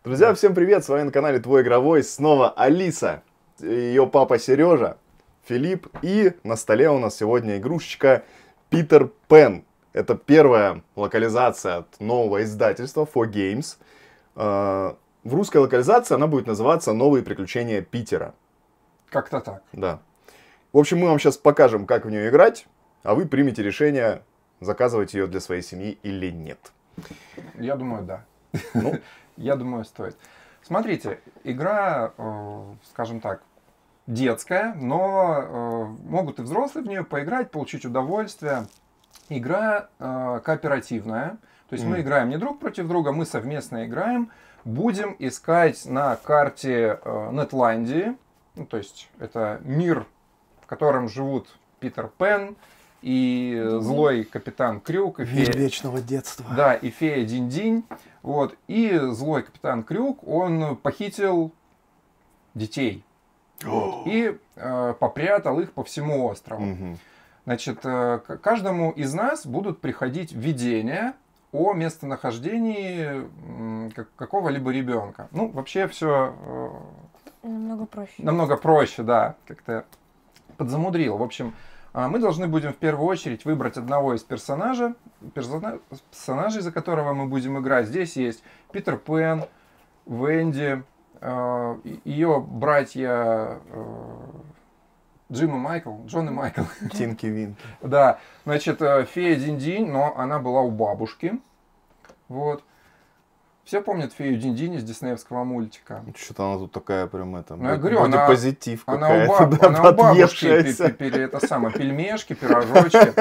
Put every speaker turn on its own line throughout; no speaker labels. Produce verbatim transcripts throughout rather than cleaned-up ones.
Друзья, всем привет! С вами на канале Твой Игровой снова Алиса, ее папа Сережа, Филипп, и на столе у нас сегодня игрушечка Питер Пен. Это первая локализация от нового издательства фор геймс. В русской локализации она будет называться «Новые приключения Питера».
Как-то так.
Да. В общем, мы вам сейчас покажем, как в нее играть, а вы примете решение, заказывать ее для своей семьи или нет.
Я думаю, да.
Ну,
Я думаю, стоит. Смотрите, игра, э, скажем так, детская, но э, могут и взрослые в нее поиграть, получить удовольствие. Игра э, кооперативная, то есть mm. мы играем не друг против друга, мы совместно играем. Будем искать на карте э, Нетландии, ну, то есть это мир, в котором живут Питер Пен и mm. злой капитан Крюк. И
мир
фея...
вечного детства.
Да, и фея Динь-Динь. Вот. И злой капитан Крюк, он похитил детей. Вот, и э, попрятал их по всему острову.
Угу.
Значит, э, каждому из нас будут приходить видения о местонахождении э, какого-либо ребенка. Ну, вообще все э,
намного проще.
Намного проще, да, как-то подзамудрил. В общем, э, мы должны будем в первую очередь выбрать одного из персонажей, персона, персонажей, за которого мы будем играть. Здесь есть Питер Пен, Венди, э, ее братья э, Джим и Майкл, Джон и Майкл.
Тинки Вин.
Да, значит, фея Динь-Динь, но она была у бабушки. Вот. Все помнят фею Динь-Динь из диснеевского мультика.
Что-то она тут такая прям это...
Ну, я говорю, она,
позитив
она, у, баб,
да,
она у бабушки, это самое, пельмешки, пирожочки.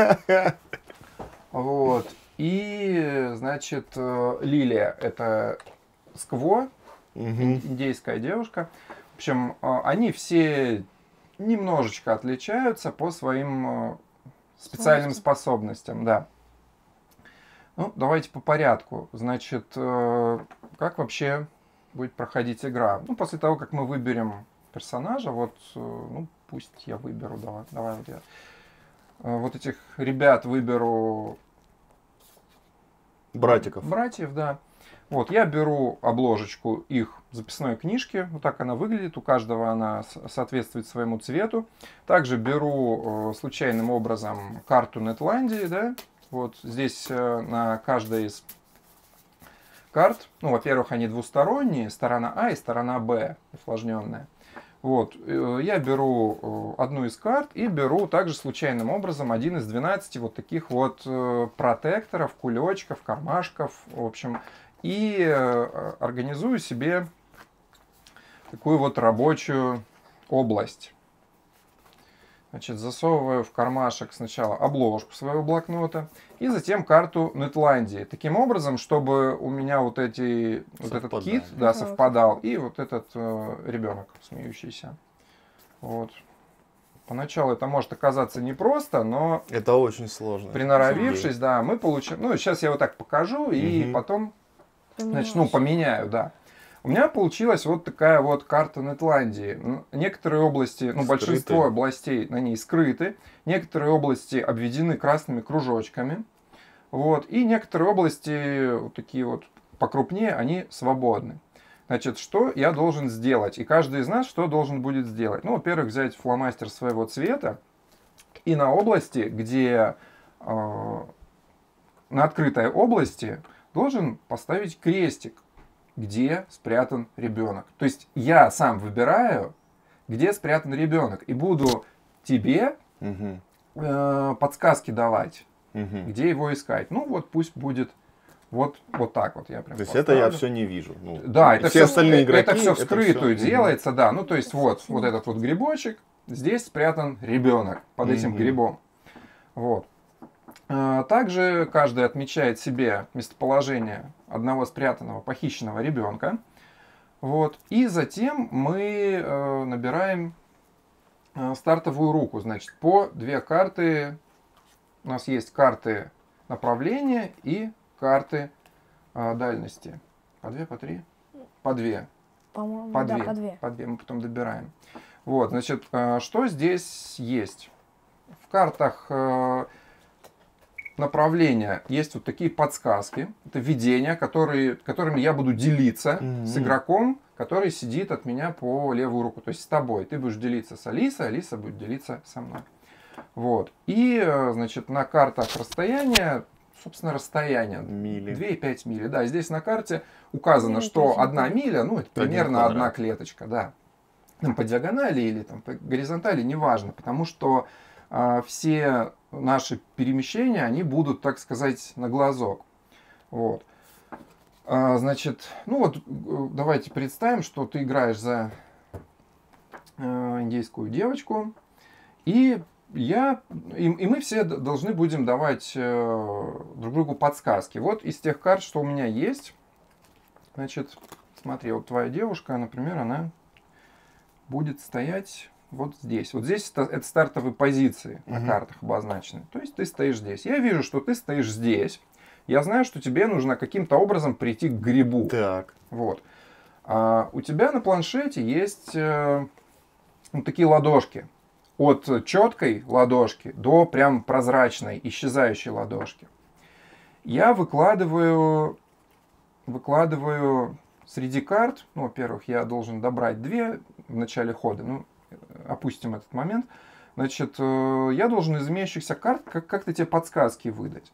Вот. И, значит, Лилия, это Скво, индейская девушка. В общем, они все немножечко отличаются по своим специальным способностям, да. Ну, давайте по порядку. Значит, как вообще будет проходить игра? Ну, после того, как мы выберем персонажа, вот, ну, пусть я выберу, давай, давай вот я. Вот этих ребят выберу...
Братиков.
Братьев, да. Вот, я беру обложечку их записной книжки, вот так она выглядит, у каждого она соответствует своему цвету. Также беру э, случайным образом карту Нетландии, да, вот здесь э, на каждой из карт, ну, во-первых, они двусторонние, сторона А и сторона Б, усложненная. Вот, э, я беру э, одну из карт и беру также случайным образом один из двенадцати вот таких вот э, протекторов, кулечков, кармашков, в общем, и э, организую себе такую вот рабочую область. Значит, засовываю в кармашек сначала обложку своего блокнота и затем карту Нетландии. Таким образом, чтобы у меня вот, эти, вот этот кит, да, совпадал, и вот этот э, ребенок смеющийся. Вот. Поначалу это может оказаться непросто, но...
Это очень сложно.
Приноровившись, да, мы получим... Ну, сейчас я вот так покажу, и угу. потом... Значит, ну, поменяю, да. У меня получилась вот такая вот карта Нетландии. Некоторые области, ну, скрыты. Большинство областей на ней скрыты. Некоторые области обведены красными кружочками. Вот. И некоторые области, вот такие вот покрупнее, они свободны. Значит, что я должен сделать? И каждый из нас что должен будет сделать? Ну, во-первых, взять фломастер своего цвета. И на области, где... Э, на открытой области... должен поставить крестик, где спрятан ребенок. То есть я сам выбираю, где спрятан ребенок, и буду тебе угу. э, подсказки давать, угу. где его искать. Ну вот пусть будет вот, вот так вот. Я прям
то есть
поставлю.
это я все не вижу. Ну,
да, это
все,
все
остальные игроки,
это все вскрытую
все...
делается, угу. да. Ну то есть вот, вот этот вот грибочек, здесь спрятан ребенок под угу. этим грибом. Вот. Также каждый отмечает себе местоположение одного спрятанного, похищенного ребенка. Вот. И затем мы э, набираем э, стартовую руку. Значит, по две карты. У нас есть карты направления и карты э, дальности. По две, по три? По две.
По-моему,
по
да,
две.
по две.
По две мы потом добираем. Вот, значит, э, что здесь есть? В картах... Э, направления есть вот такие подсказки. Это видения, которые, которыми я буду делиться mm-hmm. с игроком, который сидит от меня по левую руку. То есть с тобой. Ты будешь делиться с Алисой, Алиса будет делиться со мной. Вот. И, значит, на картах расстояния, собственно, расстояние
мили.
две и пять мили. Да, здесь на карте указано, что одна миля, ну, это примерно одна клеточка, да. Там по диагонали или там по горизонтали, неважно, потому что а, все наши перемещения, они будут, так сказать, на глазок. Вот. А, значит, ну вот, давайте представим, что ты играешь за э, индейскую девочку, и я, и, и мы все должны будем давать э, друг другу подсказки. Вот из тех карт, что у меня есть, значит, смотри, вот твоя девушка, например, она будет стоять вот здесь. Вот здесь это, это стартовые позиции на uh-huh. картах обозначены. То есть ты стоишь здесь. Я вижу, что ты стоишь здесь. Я знаю, что тебе нужно каким-то образом прийти к грибу.
Так.
Вот. А у тебя на планшете есть э, вот такие ладошки. От четкой ладошки до прям прозрачной, исчезающей ладошки. Я выкладываю, выкладываю среди карт, ну, во-первых, я должен добрать две в начале хода, ну, опустим этот момент. Значит, я должен из имеющихся карт как- как-то тебе подсказки выдать.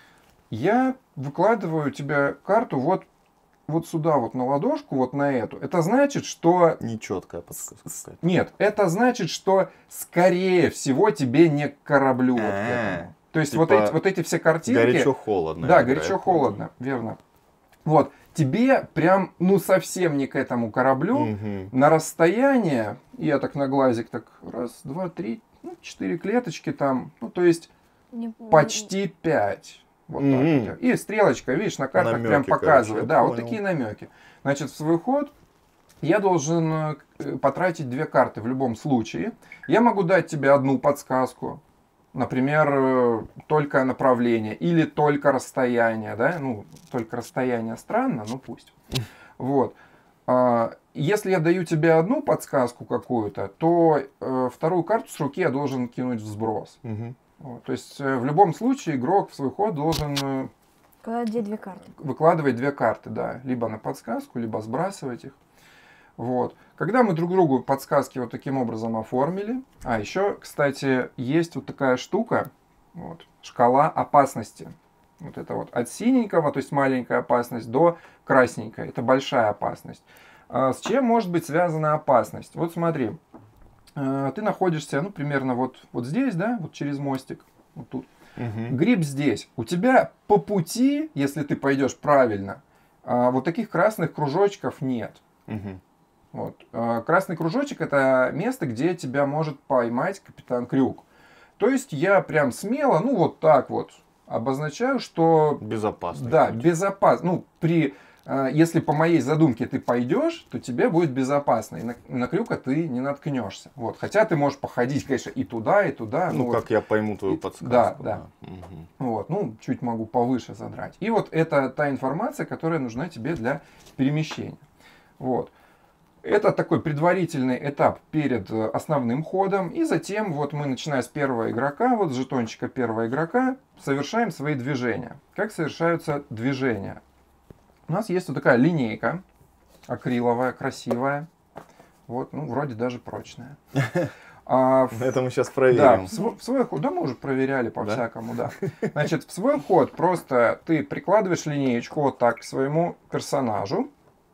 Я выкладываю тебе карту вот, вот сюда, вот на ладошку, вот на эту. Это значит, что...
Нечеткая подсказка.
Нет, это значит, что скорее всего тебе не к кораблю. Вот к этому. То есть вот эти, вот эти все картинки...
Горячо-холодно.
Да, горячо-холодно, верно. Вот, тебе прям, ну, совсем не к этому кораблю,
угу.
на расстояние, я так на глазик, так, раз, два, три, ну, четыре клеточки там, ну, то есть
Не-
почти пять. Вот так
Мгм.
вот. И стрелочка, видишь, на картах
Намёки,
прям показывает.
короче,
Да,
я
вот
понял.
такие намеки. Значит, в свой ход я должен э, потратить две карты в любом случае. Я могу дать тебе одну подсказку. Например, э, только направление или только расстояние. Да? Ну, только расстояние странно, но пусть. Вот. А, Если я даю тебе одну подсказку какую-то, то э, вторую карту с руки я должен кинуть в сброс.
Угу.
Вот, то есть э, в любом случае игрок в свой ход должен э,
Когда где две карты?
выкладывать две карты, да, либо на подсказку, либо сбрасывать их. Вот. Когда мы друг другу подсказки вот таким образом оформили, а еще, кстати, есть вот такая штука, вот, шкала опасности. Вот это вот от синенького, то есть маленькая опасность, до красненькой, это большая опасность. А с чем может быть связана опасность? Вот смотри. Ты находишься, ну, примерно вот, вот здесь, да, вот через мостик, вот тут.
Угу.
Гриб здесь. У тебя по пути, если ты пойдешь правильно, вот таких красных кружочков нет.
Угу.
Вот. Красный кружочек — это место, где тебя может поймать капитан Крюк. То есть я прям смело, ну, вот так вот обозначаю, что...
Безопасно.
Да, безопасно. Ну, при... Если по моей задумке ты пойдешь, то тебе будет безопасно. И на, на крюка ты не наткнешься. Вот. Хотя ты можешь походить, конечно, и туда, и туда.
Ну,
ну,
как
вот.
я пойму твою
И,
подсказку.
Да, да.
да. Угу.
Вот. Ну, чуть могу повыше задрать. И вот это та информация, которая нужна тебе для перемещения. Вот. Это такой предварительный этап перед основным ходом. И затем вот мы, начиная с первого игрока, вот с жетончика первого игрока, совершаем свои движения. Как совершаются движения? У нас есть вот такая линейка акриловая, красивая. Вот, ну, вроде даже прочная. А в...
Это мы сейчас
Да,
проверим.
в свой, в свой ход, да, мы уже проверяли по-всякому,
Да?
да. Значит, в свой ход просто ты прикладываешь линеечку вот так к своему персонажу.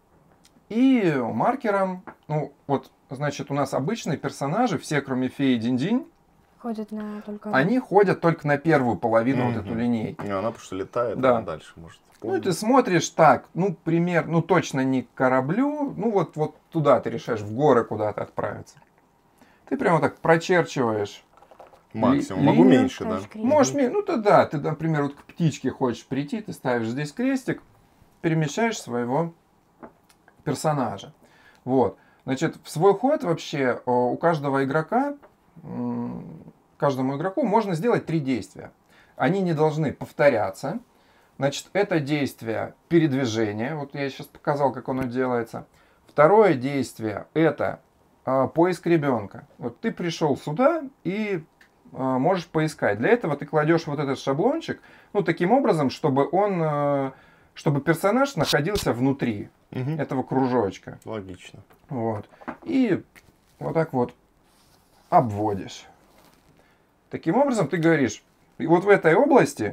И маркером, ну, вот, значит, у нас обычные персонажи, все, кроме феи Динь-Динь,
Ходят на только...
они ходят только на первую половину
Мгм.
вот эту линейку.
Не, она потому что летает,
Да.
она дальше может.
Ну, и ты смотришь так, ну, пример, ну, точно не к кораблю, ну, вот, вот туда ты решаешь, в горы куда-то отправиться. Ты прямо так прочерчиваешь.
Максимум.
ли-
Могу
линию
меньше, да?
ставишь крест.
Можешь, ме- ну, то да, ты, например, вот к птичке хочешь прийти, ты ставишь здесь крестик, перемещаешь своего персонажа. Вот. Значит, в свой ход вообще о, у каждого игрока, м, каждому игроку можно сделать три действия. Они не должны повторяться. Значит, это действие передвижения. Вот я сейчас показал, как оно делается. Второе действие — это а, поиск ребенка. Вот ты пришел сюда и э, можешь поискать. Для этого ты кладешь вот этот шаблончик, ну, таким образом, чтобы он, э, чтобы персонаж находился внутри
Мгм.
этого кружочка.
Логично.
Вот. И вот так вот обводишь. Таким образом ты говоришь, и вот в этой области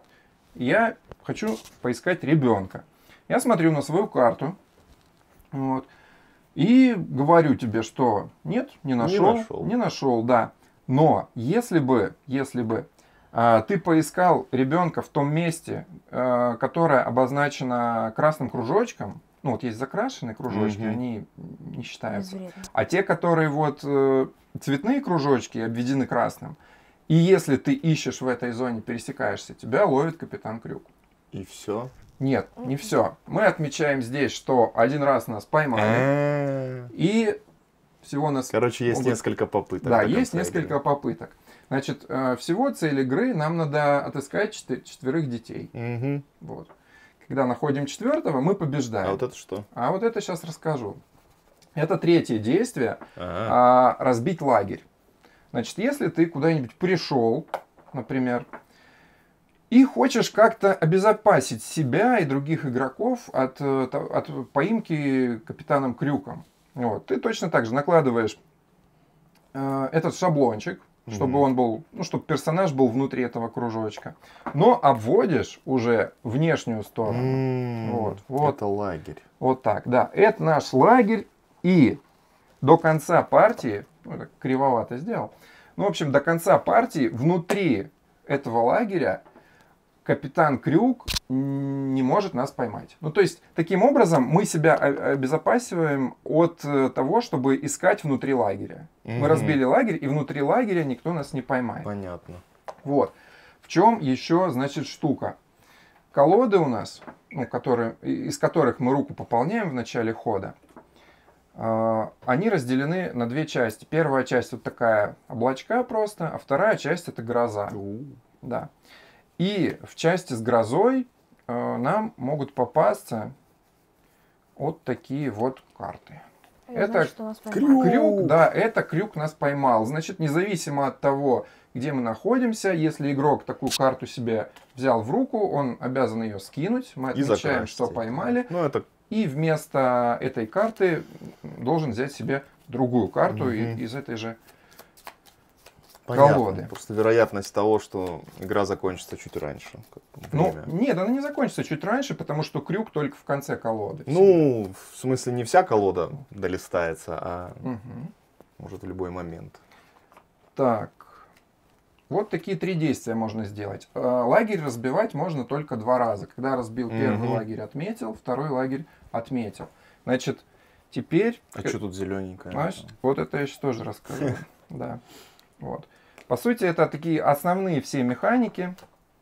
я хочу поискать ребенка. Я смотрю на свою карту. Вот. И говорю тебе, что нет, не нашел,
нашел.
не нашел, да. Но если бы, если бы а, ты поискал ребенка в том месте, а, которое обозначено красным кружочком, ну вот есть закрашенные кружочки,
Мгм.
они не считаются.
Безвредно.
А те, которые вот э, цветные кружочки обведены красным, и если ты ищешь в этой зоне, пересекаешься, тебя ловит капитан Крюк.
И все.
Нет, не все. Мы отмечаем здесь, что один раз нас поймали, и всего нас...
Короче, есть
могут-
несколько попыток.
Да,
до
есть
конца
несколько
игры.
попыток. Значит, э, всего цель игры нам надо отыскать четы- четверых детей.
Мгм.
Вот. Когда находим четвертого, мы побеждаем.
А вот это что?
А вот это сейчас расскажу. Это третье действие.
Ага.
а, разбить лагерь. Значит, если ты куда-нибудь пришел, например, и хочешь как-то обезопасить себя и других игроков от, э, то- от поимки капитаном Крюком, вот, ты точно так же накладываешь э, этот шаблончик, чтобы
Мгм.
он был, ну, чтобы персонаж был внутри этого кружочка, но обводишь уже внешнюю сторону.
М,
Вот, вот.
Это лагерь.
Вот так, да. Это наш лагерь, и до конца партии, ну, так кривовато сделал, ну, в общем, до конца партии внутри этого лагеря капитан Крюк м, не может нас поймать. Ну, то есть, таким образом мы себя о- обезопасиваем от э, того, чтобы искать внутри лагеря. Мы
Мгм.
разбили лагерь, и внутри лагеря никто нас не поймает.
Понятно.
Вот. В чем еще, значит, штука? Колоды у нас, ну, которые, и- из которых мы руку пополняем в начале хода, а, они разделены на две части. Первая часть вот такая облачка просто, а вторая часть это гроза.
У.
Да. И в части с грозой э, нам могут попасться вот такие вот карты. Это
значит, что вас поймали.
крюк.
Крюк, да, это крюк нас поймал. Значит, независимо от того, где мы находимся, если игрок такую карту себе взял в руку, он обязан ее скинуть. Мы
И
отмечаем,
закрасить
что
это.
поймали.
Ну, это
И вместо этой карты должен взять себе другую карту
Мгм.
и- из этой же.
понятно.
Колоды.
Просто вероятность того, что игра закончится чуть раньше. как бы,
Ну,
время.
нет, она не закончится чуть раньше, потому что крюк только в конце колоды.
Ну, в смысле, не вся колода долистается, а
Мгм.
может в любой момент.
Так. Вот такие три действия можно сделать. Э, Лагерь разбивать можно только два раза. Когда разбил первый
Мгм.
лагерь, отметил, второй лагерь отметил. Значит, теперь...
А что тут зелененькое?
Знаешь, вот это я сейчас тоже расскажу. Да. Вот. По сути, это такие основные все механики,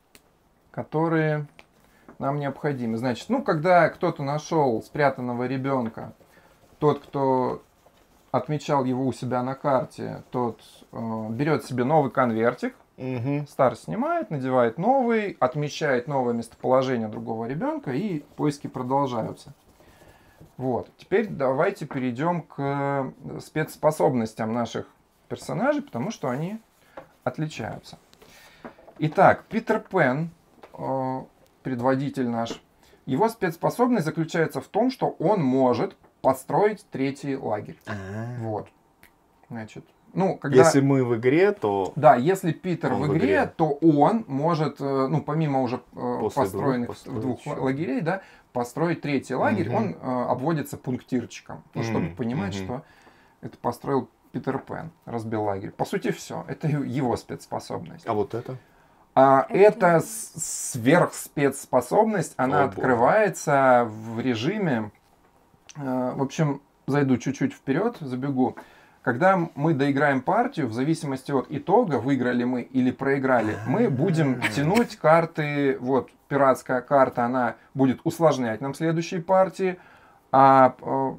которые нам необходимы. Значит, ну, когда кто-то нашел спрятанного ребенка, тот, кто отмечал его у себя на карте, тот э, берет себе новый конвертик,
Мгм.
старый снимает, надевает новый, отмечает новое местоположение другого ребенка, и поиски продолжаются. Вот. Теперь давайте перейдем к спецспособностям наших персонажей, потому что они отличаются. Итак, Питер Пен, э, предводитель наш, его спецспособность заключается в том, что он может построить третий лагерь. Вот. Значит, ну, когда...
Если мы в игре, то
Да, если Питер
Он
в
в
игре,
игре.
то он может, э, ну, помимо уже э,
После
построенных
двух построить
двух
еще.
лагерей, да, построить третий лагерь,
Мгм.
он э, обводится пунктирчиком, ну, чтобы
М,
понимать,
мгм.
что это построил Питер Пен, разбил лагерь. По сути, все. Это его спецспособность.
А вот это?
А
Это-
эта с- сверхспецспособность, она
О, боже.
открывается в режиме... э, В общем, зайду чуть-чуть вперед, забегу. Когда мы доиграем партию, в зависимости от итога, выиграли мы или проиграли, мы будем тянуть карты. Вот, пиратская карта, она будет усложнять нам следующие партии. А, э,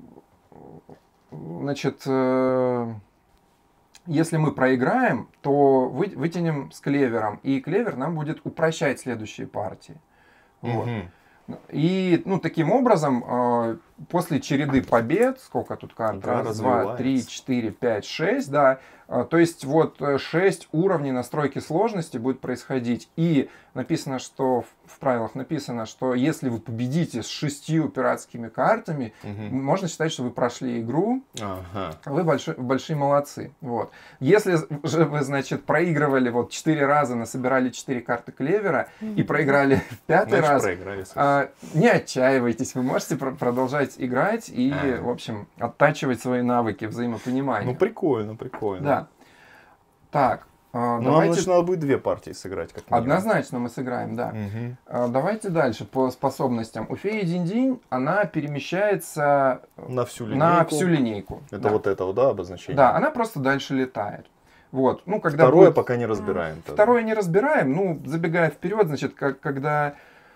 значит, э, если мы проиграем, то вы- вытянем с клевером. И клевер нам будет упрощать следующие партии. Вот.
Мгм.
И, ну, таким образом, э, после череды побед, сколько тут карт?
Игра
Раз, два, три,
развивается.
четыре, пять, шесть, да. А, То есть вот э, шесть уровней настройки сложности будет происходить. И написано, что в в правилах написано, что если вы победите с шестью пиратскими картами,
Мгм.
можно считать, что вы прошли игру,
Ага.
вы большой, большие молодцы. Вот. Если же вы, значит, проигрывали вот четыре раза, насобирали четыре карты клевера и проиграли в пятый
Значит,
раз,
проиграли. собственно.
а, не отчаивайтесь, вы можете про- продолжать играть и,
А.
в общем, оттачивать свои навыки взаимопонимания.
Ну, прикольно, прикольно.
Да. Так, а,
Ну, нам,
давайте...
значит, надо будет две партии сыграть, как минимум.
Однозначно мы сыграем, да.
Мгм.
А, Давайте дальше по способностям. У феи Динь-Динь она перемещается
На всю линейку.
на всю линейку.
Это
Да.
вот это вот, да, обозначение?
Да, она просто дальше летает. Вот. Ну, когда
Второе
будет-
пока не разбираем. тогда.
Второе не разбираем. Ну, забегая вперед, значит, как, когда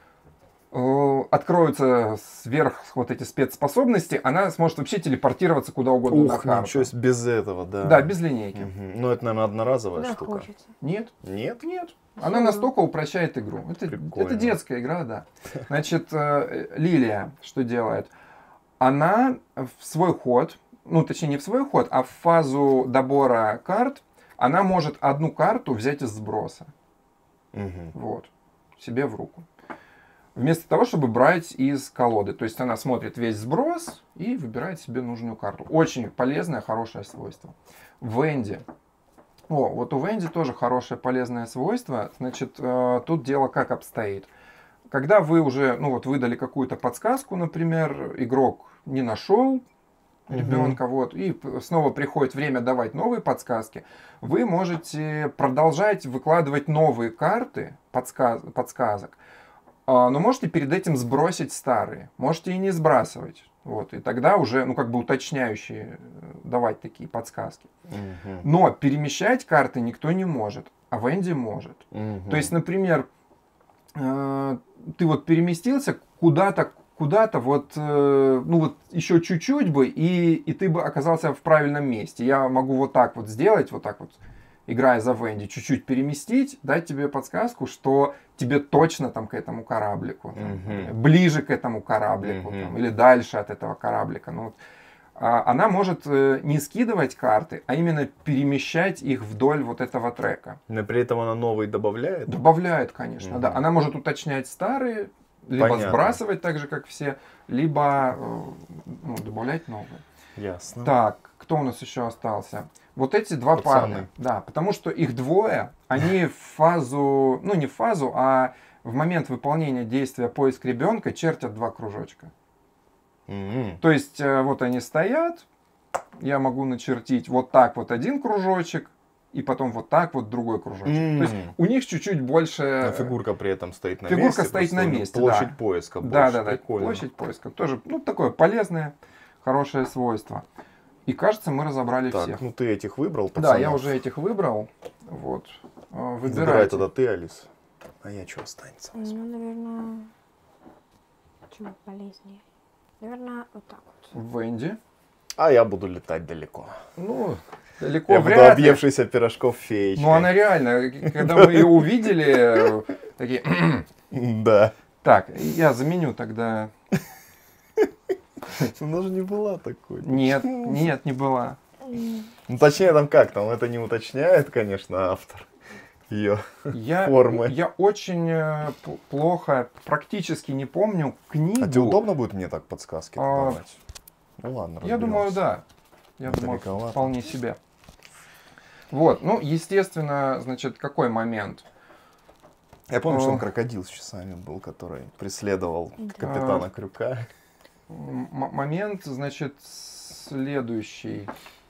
э, откроются сверх вот эти спецспособности, она сможет вообще телепортироваться куда угодно на
Ух,
карту.
ничего себе, без этого, да.
Да, без линейки.
Мгм. Ну, это, наверное, одноразовая
Куда
штука.
хочется.
Нет,
Нет?
нет.
Всё
Она
равно.
настолько упрощает игру. Это,
Прикольно.
это детская игра, да. Значит, э, Лилия что делает? Она в свой ход, ну, точнее, не в свой ход, а в фазу добора карт, она может одну карту взять из сброса.
Мгм.
Вот. Себе в руку. Вместо того, чтобы брать из колоды. То есть она смотрит весь сброс и выбирает себе нужную карту. Очень полезное, хорошее свойство. Венди. О, вот у Венди тоже хорошее, полезное свойство. Значит, э, тут дело как обстоит. Когда вы уже, ну вот, выдали какую-то подсказку, например, игрок не нашел ребенка, вот, и п- снова приходит время давать новые подсказки, вы можете продолжать выкладывать новые карты подсказ- подсказок, а, но можете перед этим сбросить старые, можете и не сбрасывать. Вот, и тогда уже, ну, как бы уточняющие э, давать такие подсказки.
Мгм.
Но перемещать карты никто не может, а Венди может.
Мгм.
То есть, например, э, ты вот переместился куда-то, куда-то вот, э, ну вот еще чуть-чуть бы, и, и ты бы оказался в правильном месте. Я могу вот так вот сделать, вот так вот, играя за Венди, чуть-чуть переместить, дать тебе подсказку, что тебе точно там к этому кораблику, там,
Мгм.
ближе к этому кораблику,
Мгм.
там, или дальше от этого кораблика. Ну, вот. А она может э, не скидывать карты, а именно перемещать их вдоль вот этого трека.
Но при этом она новый добавляет.
Добавляет, конечно,
Мгм.
да. Она может уточнять старые, либо
Понятно.
сбрасывать так же, как все, либо э, ну, добавлять новые.
Ясно.
Так, кто у нас еще остался? Вот эти два
Пацаны.
парня. Да, потому что их двое, они в фазу, ну не в фазу, а в момент выполнения действия поиск ребенка чертят два кружочка.
Мгм.
То есть э, вот они стоят, я могу начертить вот так вот один кружочек, и потом вот так вот другой кружочек.
М.
То есть у них чуть-чуть больше...
А фигурка при этом стоит на
Фигурка
месте.
стоит
просто
на
у неё
месте,
Площадь
да.
поиска больше.
Да, да, да.
Прикольно.
Площадь поиска. Тоже, ну, такое полезное, хорошее свойство. И кажется, мы разобрали
Так,
всех.
ну ты этих выбрал,
Да,
пацанов?
я уже этих выбрал. Вот. Э,
Выбирай
Выбирайте.
тогда ты, Алис. А я что останется?
Ну, наверное, чего полезнее. Наверное, вот так вот.
Венди.
А я буду летать далеко.
Ну, далеко
Я буду
вряд ли.
объевшийся пирожков феечкой.
Ну, она реально, когда мы ее увидели, э, такие...
Да.
Так, я заменю тогда...
Она же не была такой.
Нет, нет, не была.
Ну, точнее, там как, там это не уточняет, конечно, автор ее.
Я,
Формы.
я очень э, п- плохо, практически не помню книгу.
А тебе удобно будет мне так подсказки
А,
давать? Ну ладно,
Я думаю,
разберемся.
да. Я думаю,
Далековато.
вполне себе. Вот, ну, естественно, значит, какой момент?
Я помню, что
О.
он крокодил с часами был, который преследовал
Да.
капитана Крюка.
М- момент, значит, следующий.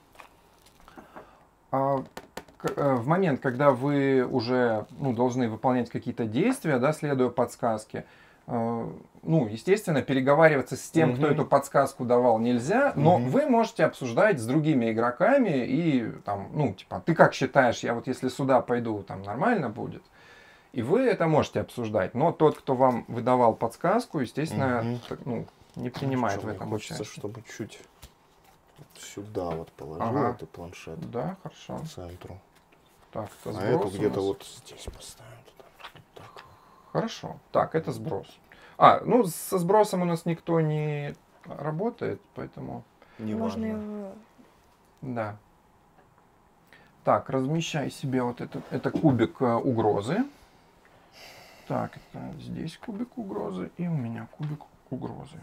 А, к- э, в момент, когда вы уже ну, должны выполнять какие-то действия, да, следуя подсказке, э, ну, естественно, переговариваться с тем, кто
Мгм.
эту подсказку давал, нельзя, но
Мгм.
вы можете обсуждать с другими игроками и там, ну, типа, ты как считаешь, я вот если сюда пойду, там нормально будет? И вы это можете обсуждать, но тот, кто вам выдавал подсказку, естественно,
Мгм.
так, ну, не принимает
Что,
в
мне
этом
хочется,
участие.
чтобы чуть вот сюда вот положил
Ага.
этот планшет
Да, хорошо.
к центру.
Так, это
А эту
сброс у
где-то
нас.
вот здесь поставим. туда. Вот так.
Хорошо. Так, это сброс. А, ну со сбросом у нас никто не работает, поэтому...
Не
Можно
важно.
его...
Да. Так, размещай себе вот это, это кубик э, угрозы. Так, это здесь кубик угрозы и у меня кубик угрозы.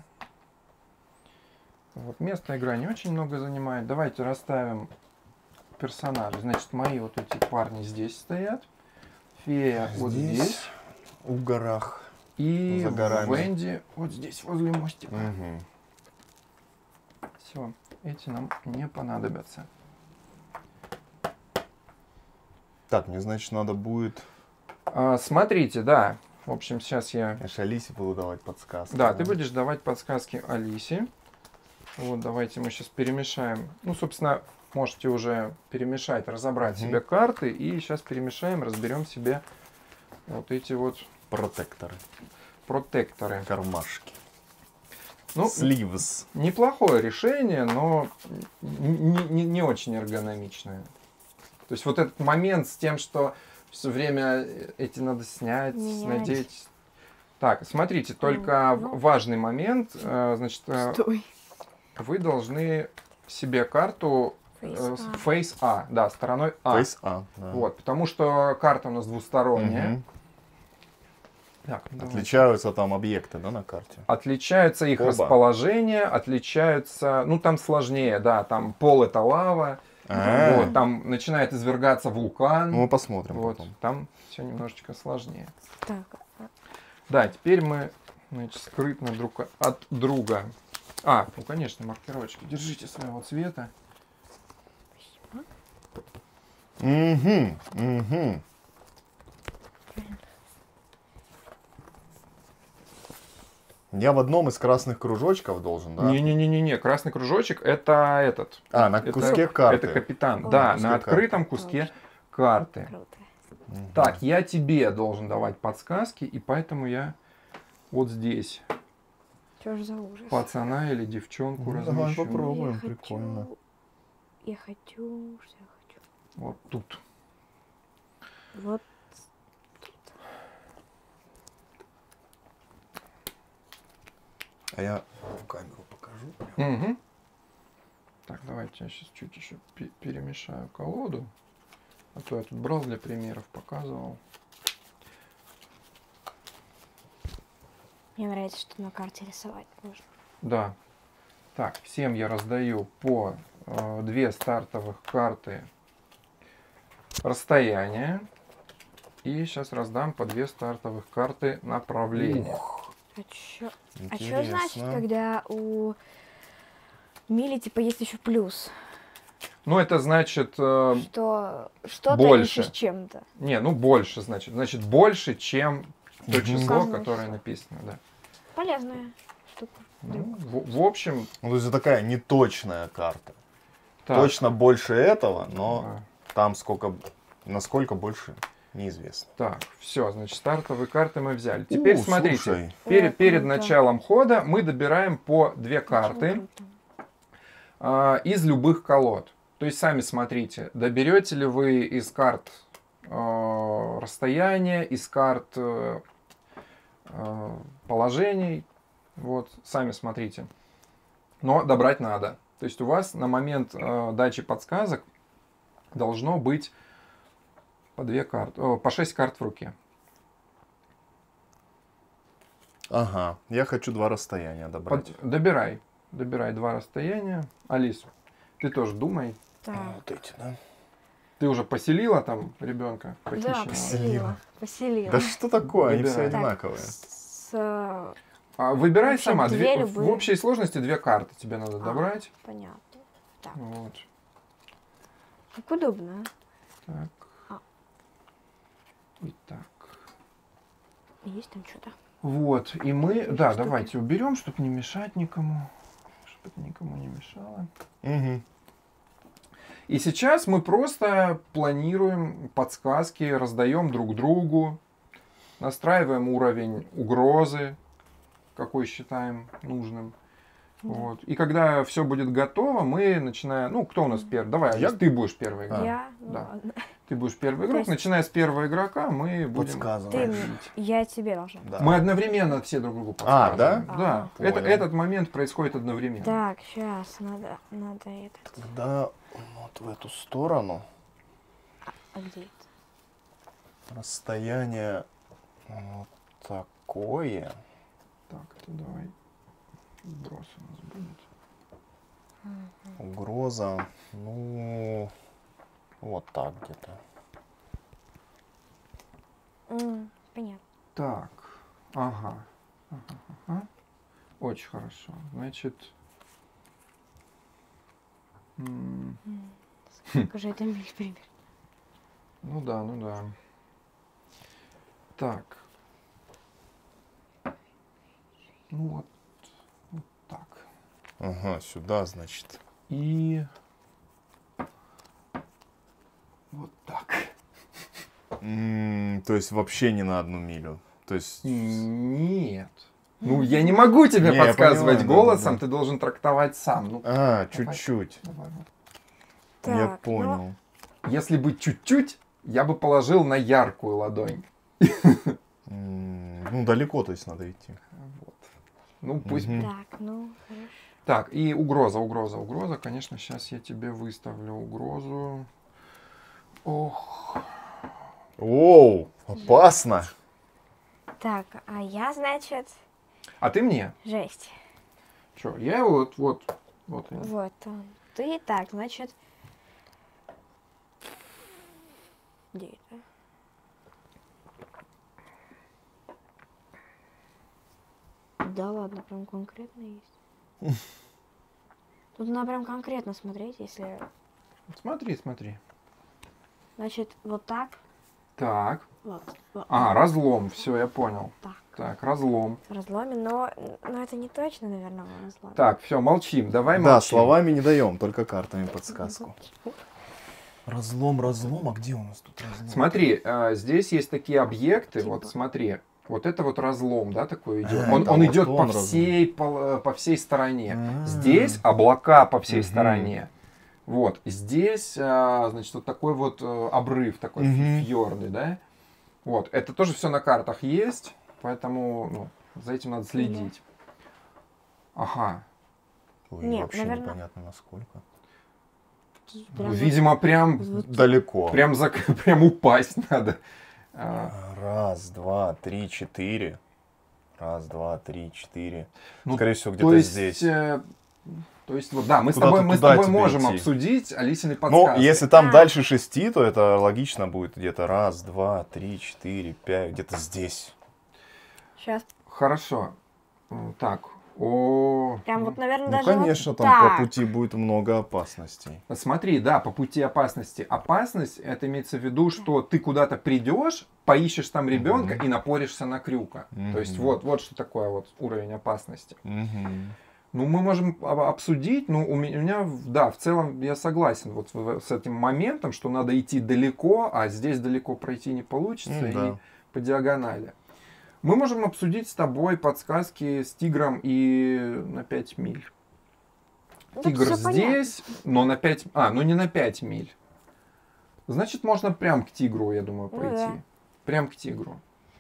Вот, место игра не очень много занимает. Давайте расставим персонажей. Значит, мои вот эти парни здесь стоят. Фея
Здесь,
вот здесь.
в горах.
И
за горами.
Венди вот здесь, возле мостика.
Угу.
Все, эти нам не понадобятся.
Так, мне, значит, надо будет...
А, смотрите, да. В общем, сейчас я...
Я же Алисе буду давать подсказки.
Да, ты будешь давать подсказки Алисе. Вот, давайте мы сейчас перемешаем. Ну, собственно, можете уже перемешать, разобрать
Мгм.
себе карты. И сейчас перемешаем, разберем себе вот эти вот
Протекторы.
протекторы.
Кармашки.
Ну,
Сливс.
неплохое решение, но не, не, не очень эргономичное. То есть вот этот момент с тем, что все время эти надо снять,
Менять.
надеть. Так, смотрите, только
ну.
важный момент. э, Значит, э,
Стой.
вы должны себе карту э,
Face
с-
А.
Face А, да, стороной А.
Фейс А. Да.
Вот, потому что карта у нас двусторонняя.
Мгм.
Так, ну, давайте.
Отличаются там объекты, да, на карте?
Отличаются их
Оба.
расположение, отличаются, ну там сложнее, да, там пол это лава,
А,
вот, там начинает извергаться вулкан,
ну, мы посмотрим
вот,
потом.
там все немножечко сложнее.
Так, а,
Да, теперь мы, значит, скрытно друг от друга. А, ну конечно, маркировочки. Держите своего цвета.
Угу, угу. Я в одном из красных кружочков должен, да?
Не-не-не-не, красный кружочек это этот.
А, на
Это-
куске карты.
Это капитан.
О,
Да,
куске
на открытом
карты.
куске карты.
круто.
Мгм.
Так, я тебе должен давать подсказки, и поэтому я вот здесь
Что ж за ужас?
пацана или девчонку
Ну, давай
размещу.
попробуем.
Я хочу-
прикольно.
Я хочу, что я хочу.
Вот тут.
Вот.
А я в камеру покажу.
Мгм. Так, давайте я сейчас чуть еще пе- перемешаю колоду. А то я тут брал для примеров, показывал.
Мне нравится, что на карте рисовать можно.
Да. Так, всем я раздаю по э, две стартовых карты расстояния. И сейчас раздам по две стартовых карты направления.
А чё, а чё
Интересно.
значит, когда у мили типа есть еще плюс?
Ну, это значит... э,
Что что-то
больше.
еще с чем-то.
Не, ну больше, значит. Значит, больше, чем то
Мгм.
число,
Указано
которое
всё.
написано, да.
Полезная штука.
Ну, в, в общем,
Ну, то есть это такая неточная карта.
так.
Точно больше этого, но
а,
там сколько, насколько больше неизвестно.
Так, все, значит, стартовые карты мы взяли. Теперь
У,
смотрите,
слушай.
перед,
О,
перед
круто.
началом хода мы добираем по две карты
Очень круто.
а, из любых колод. То есть сами смотрите, доберете ли вы из карт э, расстояния, из карт э, э, положений. Вот, сами смотрите. Но добрать надо. То есть у вас на момент э, дачи подсказок должно быть по две карты, о, по шесть карт в руке.
Ага, я хочу два расстояния добрать.
Под- добирай. Добирай два расстояния. Алис, ты тоже думай.
Так.
А, вот эти, да?
Ты уже поселила там ребенка
Да,
похищенного?
поселила. Поселила.
Да что такое, они все
Выбирай.
Так,
одинаковые.
с, э,
А, выбирай
Вообще
сама.
две
Две- в-
любые.
в общей сложности две карты тебе надо
А.
добрать.
понятно. Так,
Вот.
как удобно.
Так.
А.
И так.
Есть там что-то.
Вот. И мы, да,
штуки.
давайте уберем, чтобы не мешать никому. Чтобы это никому не мешало.
Угу.
И сейчас мы просто планируем подсказки, раздаем друг другу, настраиваем уровень угрозы, какой считаем нужным.
Да.
Вот. И когда все будет готово, мы начинаем... Ну, кто у нас первый? Давай,
Я-
Алис, ты будешь первый.
А.
Я, Ну,
Да.
ладно.
Ты будешь первый
То
игрок.
есть-
Начиная с первого игрока, мы будем...
Подсказывай.
Ты мне- я тебе должна.
Да.
Мы одновременно все друг другу
А,
подсказываем.
да?
Да.
А.
Это,
Понял.
этот момент происходит одновременно.
Так, сейчас, надо, надо этот.
Тогда вот в эту сторону
А где это?
расстояние вот такое.
Так, это давай. Вброс у нас будет.
Угроза, ну, вот так где-то.
М, понятно.
Так. Ага. Ага, ага. Очень хорошо. Значит... м,
Сколько же это миль примерно?
Ну да, ну да. Так. Ну вот. Вот так.
Ага, сюда, значит.
И... Вот так.
М, то есть вообще не на одну милю. То есть...
Нет. Ну, я не могу тебе
Не, я
подсказывать
понимаю, да,
голосом,
да, да.
ты должен трактовать сам. Ну,
А,
давай.
чуть-чуть.
давай вот.
Я
Так,
понял.
Если бы чуть-чуть, я бы положил на яркую ладонь.
М, Ну, далеко, то есть, надо идти.
Вот. Ну, пусть...
Мгм.
Так, ну, хорошо.
Так, и угроза, угроза, угроза. Конечно, сейчас я тебе выставлю угрозу. Ох.
Оу, опасно.
Так, а я, значит,
А ты мне?
жесть.
Что? Я вот, вот, вот. я.
Вот он. Ты так, значит. Где это? Да ладно, прям конкретно есть. Тут надо прям конкретно смотреть, если...
Смотри, смотри.
Значит, вот так.
Так.
Вот. вот
А, разлом. Все, я понял.
так.
Так, разлом.
В разломе, но, но это не точно, наверное, разлом.
Так, все, молчим. Давай
Да,
молчим.
словами не даем, только картами подсказку. Разлом, разлом, а где у нас тут разлом?
Смотри, а, здесь есть такие объекты.
Типа.
Вот смотри. Вот это вот разлом, да, такой идет.
А,
Он,
это
он
вот
идет
он
по
разлом.
всей, по, по всей стороне.
А.
Здесь облака по всей
Мгм.
стороне. Вот. Здесь, а, значит, вот такой вот э, обрыв, такой
Мгм.
фьорды, да. Вот. Это тоже все на картах есть, поэтому ну, за этим надо следить. Ага.
Ой,
Нет,
вообще
наверно-
непонятно насколько.
Прям
Видимо, прям,
вот-
Далеко.
прям, за, прям упасть надо. А,
Раз, два, три, четыре. Раз, два, три, четыре.
ну,
Скорее всего,
то
где-то
есть,
здесь.
э, то есть, вот, да, мы с
Куда-то
тобой, мы с
туда
тобой
тебе
можем
идти.
обсудить Алисины
Ну,
подсказки.
если там
А.
дальше шести, то это логично будет где-то раз, два, три, четыре, пять, где-то здесь.
Сейчас.
Хорошо. М, Так. О,
Прям вот, наверное,
Ну,
даже
конечно,
вот
там
так.
по пути будет много опасностей.
Смотри, да, по пути опасности. Опасность, это имеется в виду, что ты куда-то придешь, поищешь там ребенка
Мгм.
и напоришься на крюка. То есть
Мгм.
вот, вот что такое вот уровень опасности.
Мгм.
Ну, мы можем об- обсудить, ну, у меня, у меня, да, в целом я согласен вот в- с этим моментом, что надо идти далеко, а здесь далеко пройти не получится,
Ну,
и
да.
по диагонали. Мы можем обсудить с тобой подсказки с тигром и на пять миль.
Ну, тут
Тигр
всё понятно.
здесь, но на пять... А, ну не на пять миль. Значит, можно прям к тигру, я думаю,
Ну
пойти.
да.
Прям к тигру.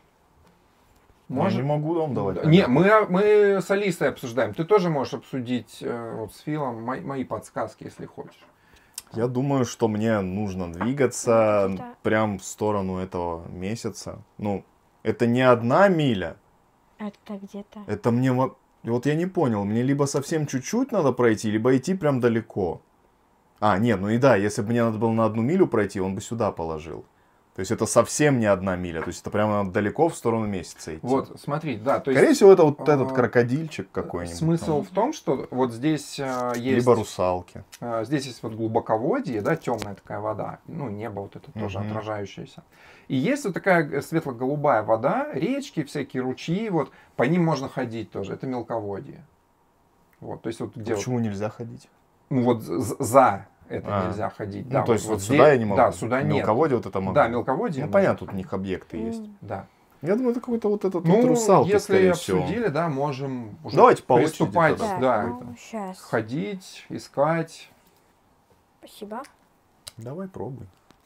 Я не
Может...
могу вам давать.
Не, мы, мы с Алисой обсуждаем. Ты тоже можешь обсудить э, вот, с Филом мои, мои подсказки, если хочешь.
Я думаю, что мне нужно двигаться
Ну, это-
прям в сторону этого месяца. Ну, это не одна миля.
Это где-то.
Это мне... во- Вот я не понял, мне либо совсем чуть-чуть надо пройти, либо идти прям далеко. А, нет, ну и да, если бы мне надо было на одну милю пройти, он бы сюда положил. То есть это совсем не одна миля, то есть это прямо далеко в сторону месяца идти.
Вот, смотри, да, то есть
Скорее всего, это вот
а,
этот крокодильчик какой-нибудь.
смысл
там.
в том, что вот здесь э, есть...
Либо русалки.
А, Здесь есть вот глубоководье, да, темная такая вода, ну, небо вот это тоже
Мгм.
отражающееся. И есть вот такая светло-голубая вода, речки, всякие ручьи, вот, по ним можно ходить тоже, это мелководье. Вот, то есть вот где вот,
Почему нельзя ходить?
ну, вот з- за это
А.
нельзя ходить.
Ну,
да,
то есть вот,
здесь-
сюда я не могу.
Да, сюда нет.
Мелководье вот это могу.
Да, мелководье.
Ну,
можно
понятно, тут у
ходить.
них объекты есть.
М,
Да.
Я думаю, это какой-то вот этот
Ну,
вот русалки,
если
скорее всего.
обсудили, да, можем уже
Давайте по очереди
приступать,
тогда.
Так,
да,
ну, сейчас.
ходить, искать.
Спасибо.
Давай пробуй.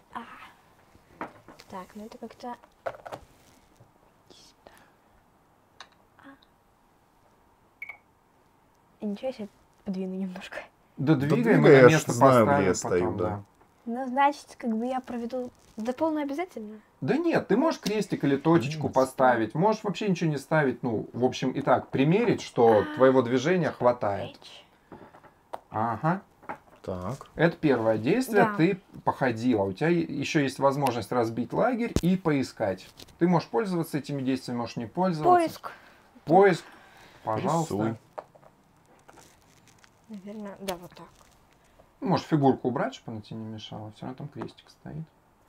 А. Так, ну это как-то... А. Ничего себе, подвину немножко.
Да
Да
двигаем,
двигай,
мы
я
на
ж
место
знаю, где
поставим
я стою,
потом,
да.
да.
Ну, значит, как бы я проведу... Да полное обязательно?
Да нет, ты можешь крестик или точечку
Нет.
поставить, можешь вообще ничего не ставить, ну, в общем, и так, примерить, что твоего движения хватает.
Эйч.
Ага.
Так.
Это первое действие,
Да.
ты походила, у тебя еще есть возможность разбить лагерь и поискать. Ты можешь пользоваться этими действиями, можешь не пользоваться.
Поиск.
Поиск, пожалуйста.
Рисуй.
Наверное, да, вот так.
Ну, можешь фигурку убрать, чтобы она тебе не мешала, все равно там крестик стоит.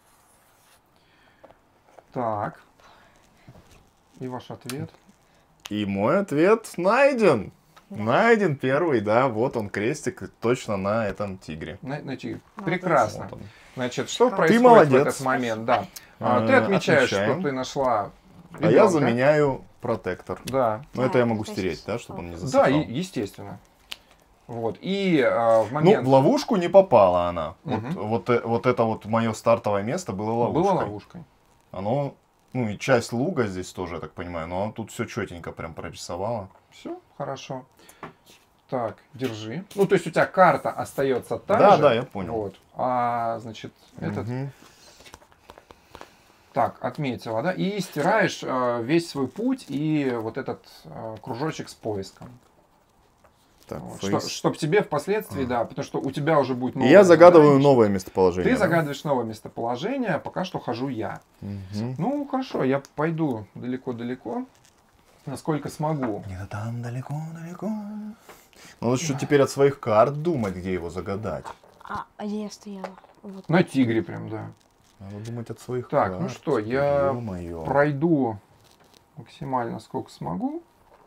Так. И ваш ответ.
И мой ответ найден.
Да.
Найден первый, да, вот он крестик точно на этом тигре.
На- найти.
Молодец.
Прекрасно.
Вот он.
Значит, что
Ты
происходит
молодец.
в этот момент? Да. А, ты
Э,
отмечаешь,
отмечаем.
что ты нашла
А я
ребенка.
заменяю протектор.
Да.
Но
Да,
это я
это
могу
то
стереть,
есть-
да, чтобы он не
Да,
засыпал.
и- естественно. Вот. И а, в
Ну,
момент...
в ловушку не попала она.
Мгм.
Вот, вот, э- вот это вот мое стартовое место было ловушкой.
Было ловушкой.
Оно, ну и часть луга здесь тоже, я так понимаю, но оно тут все четенько прям прорисовало.
Все, хорошо. Так, держи. Ну, то есть у тебя карта остается та
Да,
же.
да, я понял.
Вот. А, значит, этот...
Мгм.
Так, отметила, да? И стираешь э, весь свой путь и вот этот э, кружочек с поиском.
Так,
Вот.
фейс.
Что, чтоб тебе впоследствии, да, потому что у тебя уже будет
И
новое
я загадываю
задание.
новое местоположение.
Ты
да?
загадываешь новое местоположение, а пока что хожу я.
Мгм.
Ну, хорошо, я пойду далеко-далеко, насколько смогу.
Где-то там далеко-далеко. Надо еще теперь от своих карт думать, где его загадать.
А, а где я стояла? Вот.
На тигре прям, да.
Надо думать от своих
Так,
карт.
ну что, я
Ё-моё.
пройду максимально сколько смогу.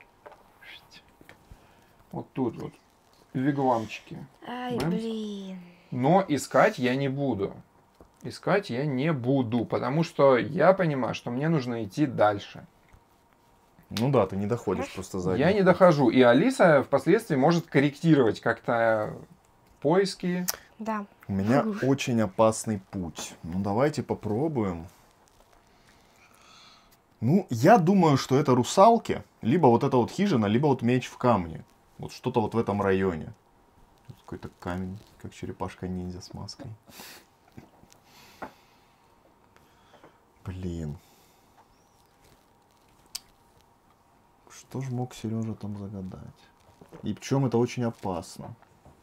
Вот тут вот вигвамчики.
Ай,
Бэмс.
блин.
Но искать я не буду. Искать я не буду, потому что я понимаю, что мне нужно идти дальше.
Ну да, ты не доходишь просто сзади.
Я не дохожу. И Алиса впоследствии может корректировать как-то поиски.
Да.
У меня очень опасный путь. Ну давайте попробуем. Ну, я думаю, что это русалки. Либо вот эта вот хижина, либо вот меч в камне. Вот что-то вот в этом районе. Тут какой-то камень, как черепашка-ниндзя с маской. Блин. Что ж мог Сережа там загадать? И причем это очень опасно.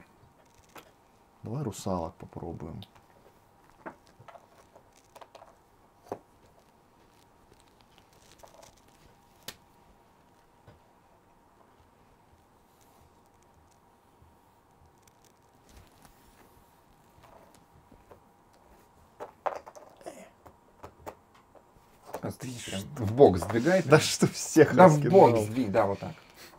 Давай русалок попробуем.
А ты прям в бок сдвигай.
Да что всех
Да в
раскидал.
бок сдвиг, да, вот так.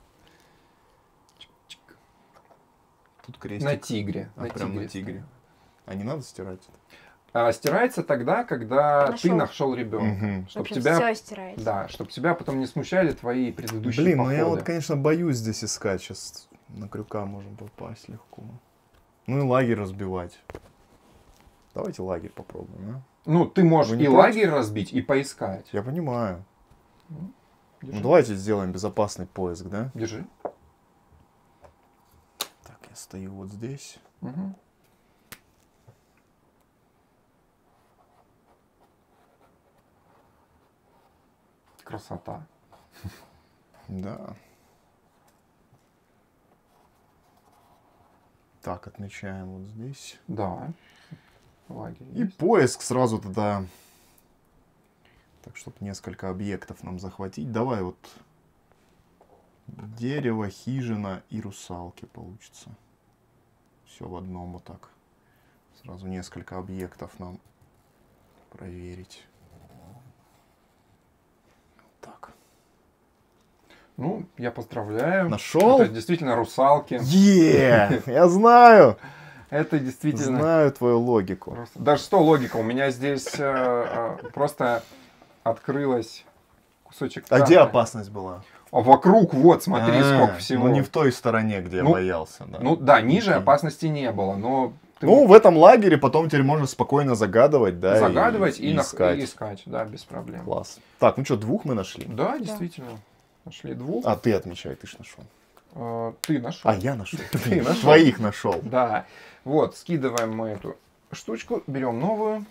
Тут крестик.
На тигре.
А, прям на тигре. А не надо стирать?
А, стирается тогда, когда ты
Нашел.
нашел ребенка.
Мгм.
Чтоб
Вообще
тебя,
все стирается.
да, чтобы тебя потом не смущали твои предыдущие
Блин, ну
походы.
я вот, конечно, боюсь здесь искать. Сейчас на крюка можем попасть легко. Ну и лагерь разбивать. Давайте лагерь попробуем, а?
Ну, ты можешь
Вы не
и
против?
лагерь разбить, и поискать.
Я понимаю.
Держи.
Ну давайте сделаем безопасный поиск, да?
Держи.
Так, я стою вот здесь.
Мгм. Красота.
Да. Так, отмечаем вот здесь.
Да. Лагерь
И
есть.
поиск сразу туда. Так, чтобы несколько объектов нам захватить. Давай вот дерево, хижина и русалки получится. Все в одном вот так. Сразу несколько объектов нам проверить. Так.
Ну, я поздравляю.
Нашел?
Это действительно русалки.
Е, я знаю.
Это действительно...
Знаю твою логику.
Просто... Даже что логика? У меня здесь э, э, просто открылась кусочек
А
карты.
где опасность была?
А вокруг, вот, смотри,
А,
сколько всего.
Ну не в той стороне, где
Ну,
я боялся. Да.
Ну да, ниже
Окей.
опасности не было, но ты
Ну,
мог
в этом лагере потом теперь можно спокойно загадывать, да,
загадывать и,
и
нах-
искать.
и искать, да, без проблем.
Класс. Так, ну что, двух мы нашли?
Да, действительно. Нашли двух.
А, ты отмечай, ты ж нашел.
А, ты нашел.
А, я нашел.
Ты нашел.
Твоих нашел.
Да. Вот, скидываем мы эту штучку, берем новую.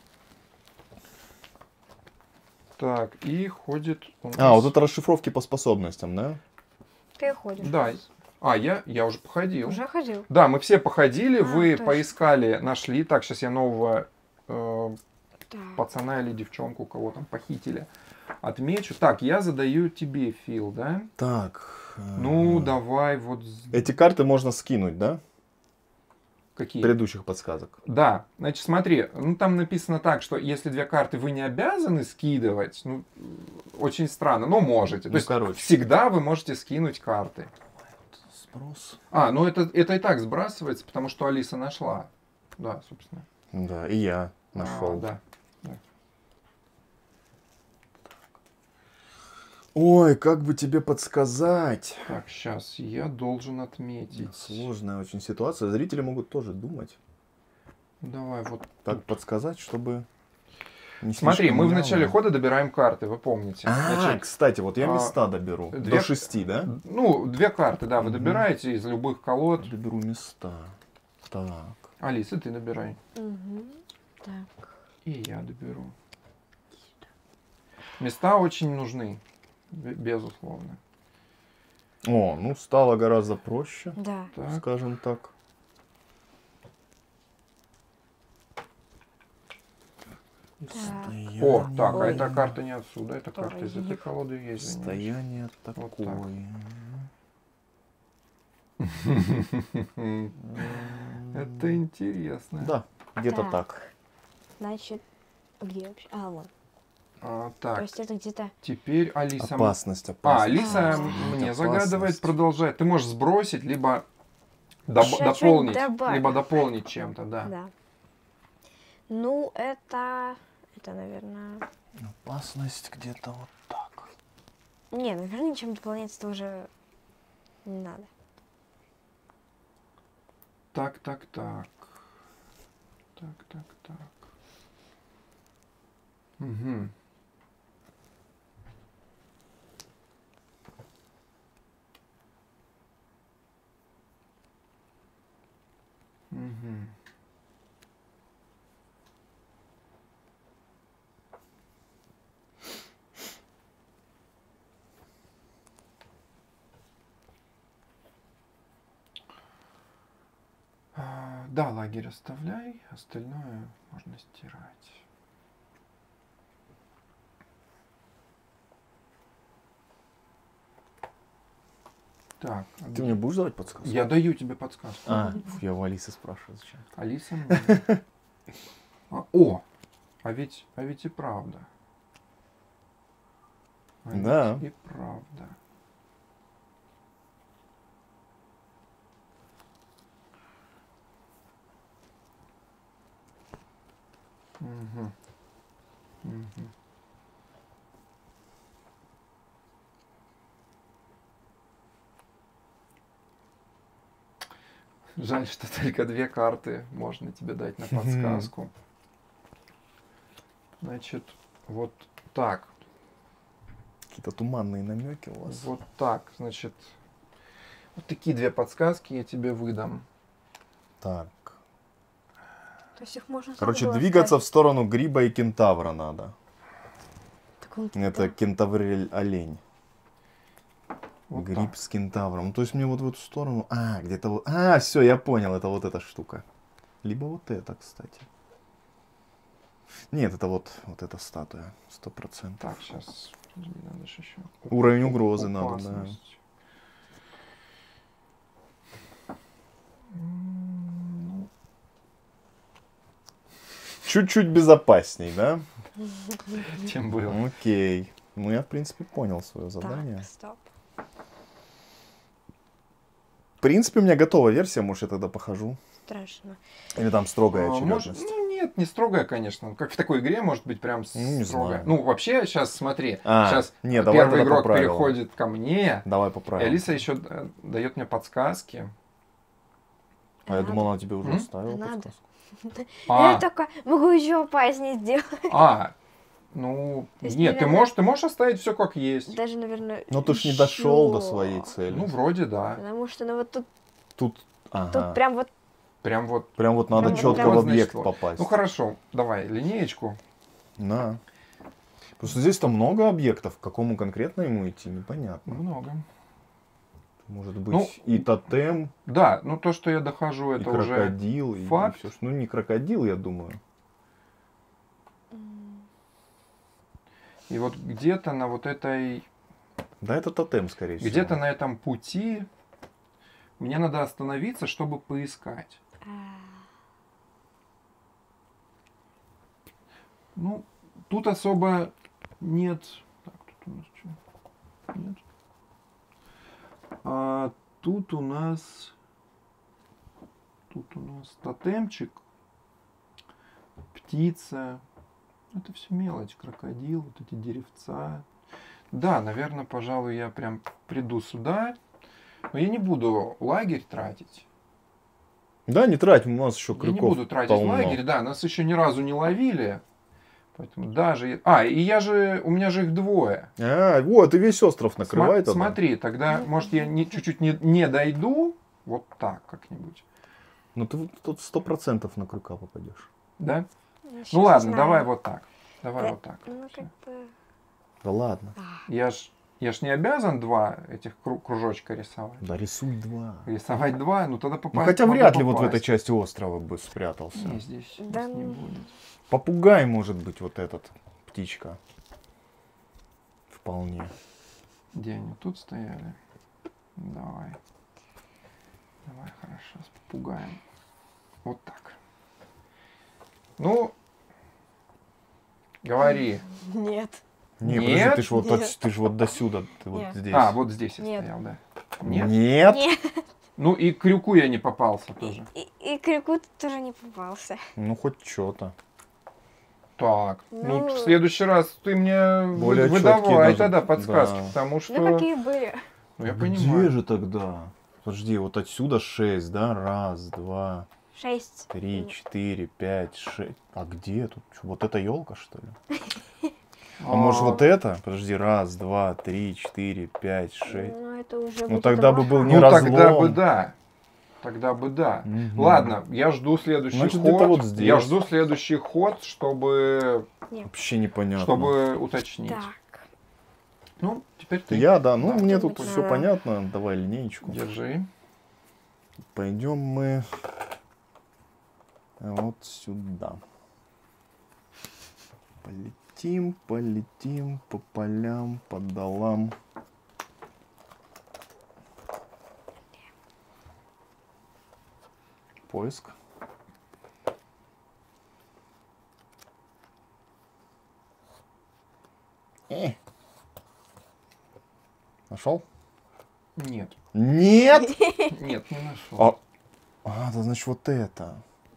Так, и ходит у нас...
А, вот это расшифровки по способностям, да?
Ты ходишь.
Да. А, я, я уже походил.
Уже ходил.
Да, мы все походили,
А,
вы
точно.
поискали, нашли. Так, сейчас я нового э,
Так.
пацана или девчонку, кого там похитили, отмечу. Так, я задаю тебе, Фил, да?
Так.
Ну,
э,
давай вот... с-
Эти карты можно скинуть, да?
Какие?
Предыдущих подсказок.
Да, значит, смотри, ну там написано так, что если две карты вы не обязаны скидывать, ну, очень странно, но можете. То
Ну,
есть
короче.
всегда вы можете скинуть карты.
Спрос.
А, ну это, это и так сбрасывается, потому что Алиса нашла. Да, собственно.
Да, и я нашел.
А, да.
Ой, как бы тебе подсказать?
Так, сейчас я должен отметить.
Сложная очень ситуация. Зрители могут тоже думать.
Давай вот.
Так подсказать, чтобы... не
Смотри,
слишком
мы в
явно.
начале хода добираем карты, вы помните.
А,
Значит,
кстати, вот я
а,
места доберу.
две-
До шести, да?
ну, две карты, да, вы
Мгм.
добираете из любых колод.
Доберу места. Так.
Алиса, ты добирай.
Угу. Так.
И я доберу. Места очень нужны, бе- безусловно.
О, ну стало гораздо проще,
Да.
Так,
скажем так. Состояние.
о, так, а
Ой.
эта карта не отсюда, эта
Ой.
карта из этой колоды есть.
Состояние
так.
такое.
Это интересно.
Да, где-то
Так.
так.
Значит, где вообще? А, вот.
А,
То
так,
есть это где-то...
теперь Алиса...
Опасность,
А,
опасность.
Алиса
А,
мне
опасность.
загадывает, продолжает. Ты можешь сбросить, либо доб-
Чуть-чуть
дополнить,
добавить.
либо дополнить чем-то, да.
Да. Ну, это... Это, наверное...
Опасность где-то вот так.
Не, наверное, ничем дополняться тоже не надо.
Так, так, так. Так, так, так. Угу. Угу. А, Да, лагерь оставляй, остальное можно стирать. Так, а
Ты
где-
мне будешь давать подсказку?
я даю тебе подсказку.
А, фу, я у Алисы спрашиваю, зачем.
Алиса. мне- А, о, а ведь, а ведь и правда. А ведь
Да.
и правда. Мгм. Мгм. Жаль, что только две карты можно тебе дать на подсказку. Значит, вот так.
Какие-то туманные намеки у вас.
Вот так. Значит, вот такие две подсказки я тебе выдам.
Так.
То есть их можно... сразу
Короче,
было
двигаться в
ставить.
сторону гриба и кентавра надо.
Так он-
Это кентаврель олень.
Вот
Гриб
так.
с кентавром. Ну, то есть мне вот в эту сторону... А, где-то вот... А, все, я понял, это вот эта штука. Либо вот это, кстати. Нет, это вот, вот эта статуя. Сто процентов.
Так, сейчас. Надо ж еще.
Уровень угрозы надо, да.
Опасность. М,
Чуть-чуть безопасней, да?
ну, Чем было.
Окей. Ну, я, в принципе, понял свое задание.
Так, стоп.
В принципе, у меня готовая версия, может, я тогда похожу.
Страшно.
Или там строгая
А, может,
очередность.
ну нет, не строгая, конечно. Как в такой игре может быть прям
Ну, не
строгая.
знаю.
Ну, вообще, сейчас смотри.
А,
сейчас
не, давай
первый
тогда
игрок
по правилам.
переходит ко мне.
Давай
И
поправим.
Алиса еще дает мне подсказки.
А я думал, она тебе уже
М?
оставила
Надо.
подсказку.
А,
Я только могу еще опаснее сделать.
а, ну,
То есть,
нет, ты
наверное-
можешь, ты можешь оставить все как есть.
Даже, наверное,
Ну ты ж не дошел до
ещё.
своей цели.
Ну, вроде да.
Потому что, ну вот тут,
Тут, ага.
тут прям вот
Прям вот.
Прям вот надо
Прям вот-
четко
прям
в
вот,
объект
значит, вот.
попасть.
Ну хорошо, давай линеечку.
Да. Просто здесь-то много объектов. К какому конкретно ему идти, непонятно.
Много.
Может быть
Ну,
и тотем,
Да, ну то, что я дохожу,
и
это уже
крокодил, и,
факт.
все. Ну не крокодил, я думаю.
И вот где-то на вот этой,
Да, это тотем, скорее всего.
где-то на этом пути мне надо остановиться, чтобы поискать.
а,
Ну, тут особо нет. Так, тут у нас что? Нет. А тут у нас. Тут у нас тотемчик. Птица. Это все мелочь. Крокодил, вот эти деревца. Да, наверное, пожалуй, я прям приду сюда. Но я не буду лагерь тратить.
Да, не трать, у нас еще
Я
крюков
не буду тратить
полно.
лагерь, да, нас еще ни разу не ловили. Поэтому даже... А, и я же... У меня же их двое.
А, вот, и весь остров накрывает.
Сма-
это.
Смотри, тогда, может, я не, чуть-чуть не, не дойду. Вот так как-нибудь.
Ну ты вот тут сто процентов на крюка попадешь.
Да?
щас
Ну ладно,
знаю.
давай вот так. Давай
Да,
вот так.
Ну, как бы...
Да ладно.
а,
Я ж, я ж не обязан два этих кру- кружочка рисовать.
Да рисуй два.
Рисовать два, ну тогда попасть.
Ну хотя
могу
вряд ли вот в этой
попасть.
части острова бы спрятался.
Не, здесь,
Да
здесь не
ну.
будет.
Попугай может быть вот этот, птичка. Вполне.
Где они? Тут стояли? Давай. Давай, хорошо, с попугаем. Вот так. Ну, говори.
Нет.
Не,
Нет?
подожди, ты ж вот,
Нет.
от- ты ж вот до сюда, ты вот
Нет.
здесь.
А, вот здесь я
Нет.
стоял, да. Нет?
Нет?
Нет.
Ну и к крюку я не попался тоже.
И, и крюку ты тоже не попался.
Ну хоть что-то.
Так, ну,
Ну,
в следующий раз ты мне вы-
Более
выдавай
чёткие даже,
тогда подсказки,
да.
потому что...
Ну, какие были?
Ну, я
Где
понимаю.
же тогда? Подожди, вот отсюда шесть, да? Раз, два,
Шесть.
три, четыре, пять, шесть. А где тут? Чё, вот эта елка, что ли? А может вот это? Подожди, раз, два, три, четыре, пять, шесть.
Ну, это уже
Ну,
будет
тогда бы был
лоха.
не
Ну, тогда
разлом.
бы да. Тогда бы да.
Мгм.
Ладно, я жду следующий
Значит,
ход.
где-то вот здесь.
Я жду следующий ход, чтобы,
Вообще непонятно.
чтобы уточнить.
Так.
Ну, теперь ты.
Я, да, ну
Да.
мне
Тут
тут
надо-
все понятно. Давай линеечку.
Держи.
Пойдем мы вот сюда. Полетим, полетим по полям, по долам. Поиск. Э. Нашел?
Нет.
Нет!
Нет, не нашел.
А, а, да значит вот это.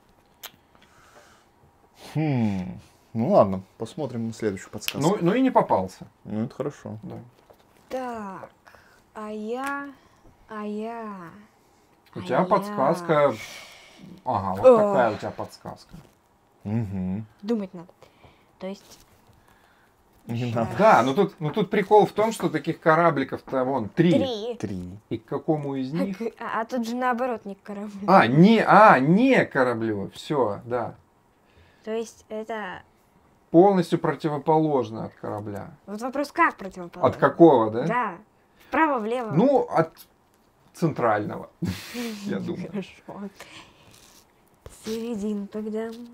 Хм. Ну ладно, посмотрим на следующую подсказку.
Ну, ну и не попался.
Ну это хорошо.
Да.
Так. А я... А я...
У
А
тебя
я-
подсказка. Ага, вот
О.
такая у тебя подсказка.
Угу.
Думать надо. То есть...
Не
Щас.
надо.
Да, но тут, но тут прикол в том, что таких корабликов-то вон три.
Три.
Три.
И к какому из них?
А, а тут же наоборот не к кораблю.
А, не, а, не кораблю. Все, да.
То есть это...
Полностью противоположно от корабля.
Вот вопрос как противоположно?
От какого, да?
Да. Вправо-влево.
Ну, от центрального, я думаю.
Хорошо. Середину тогда. М,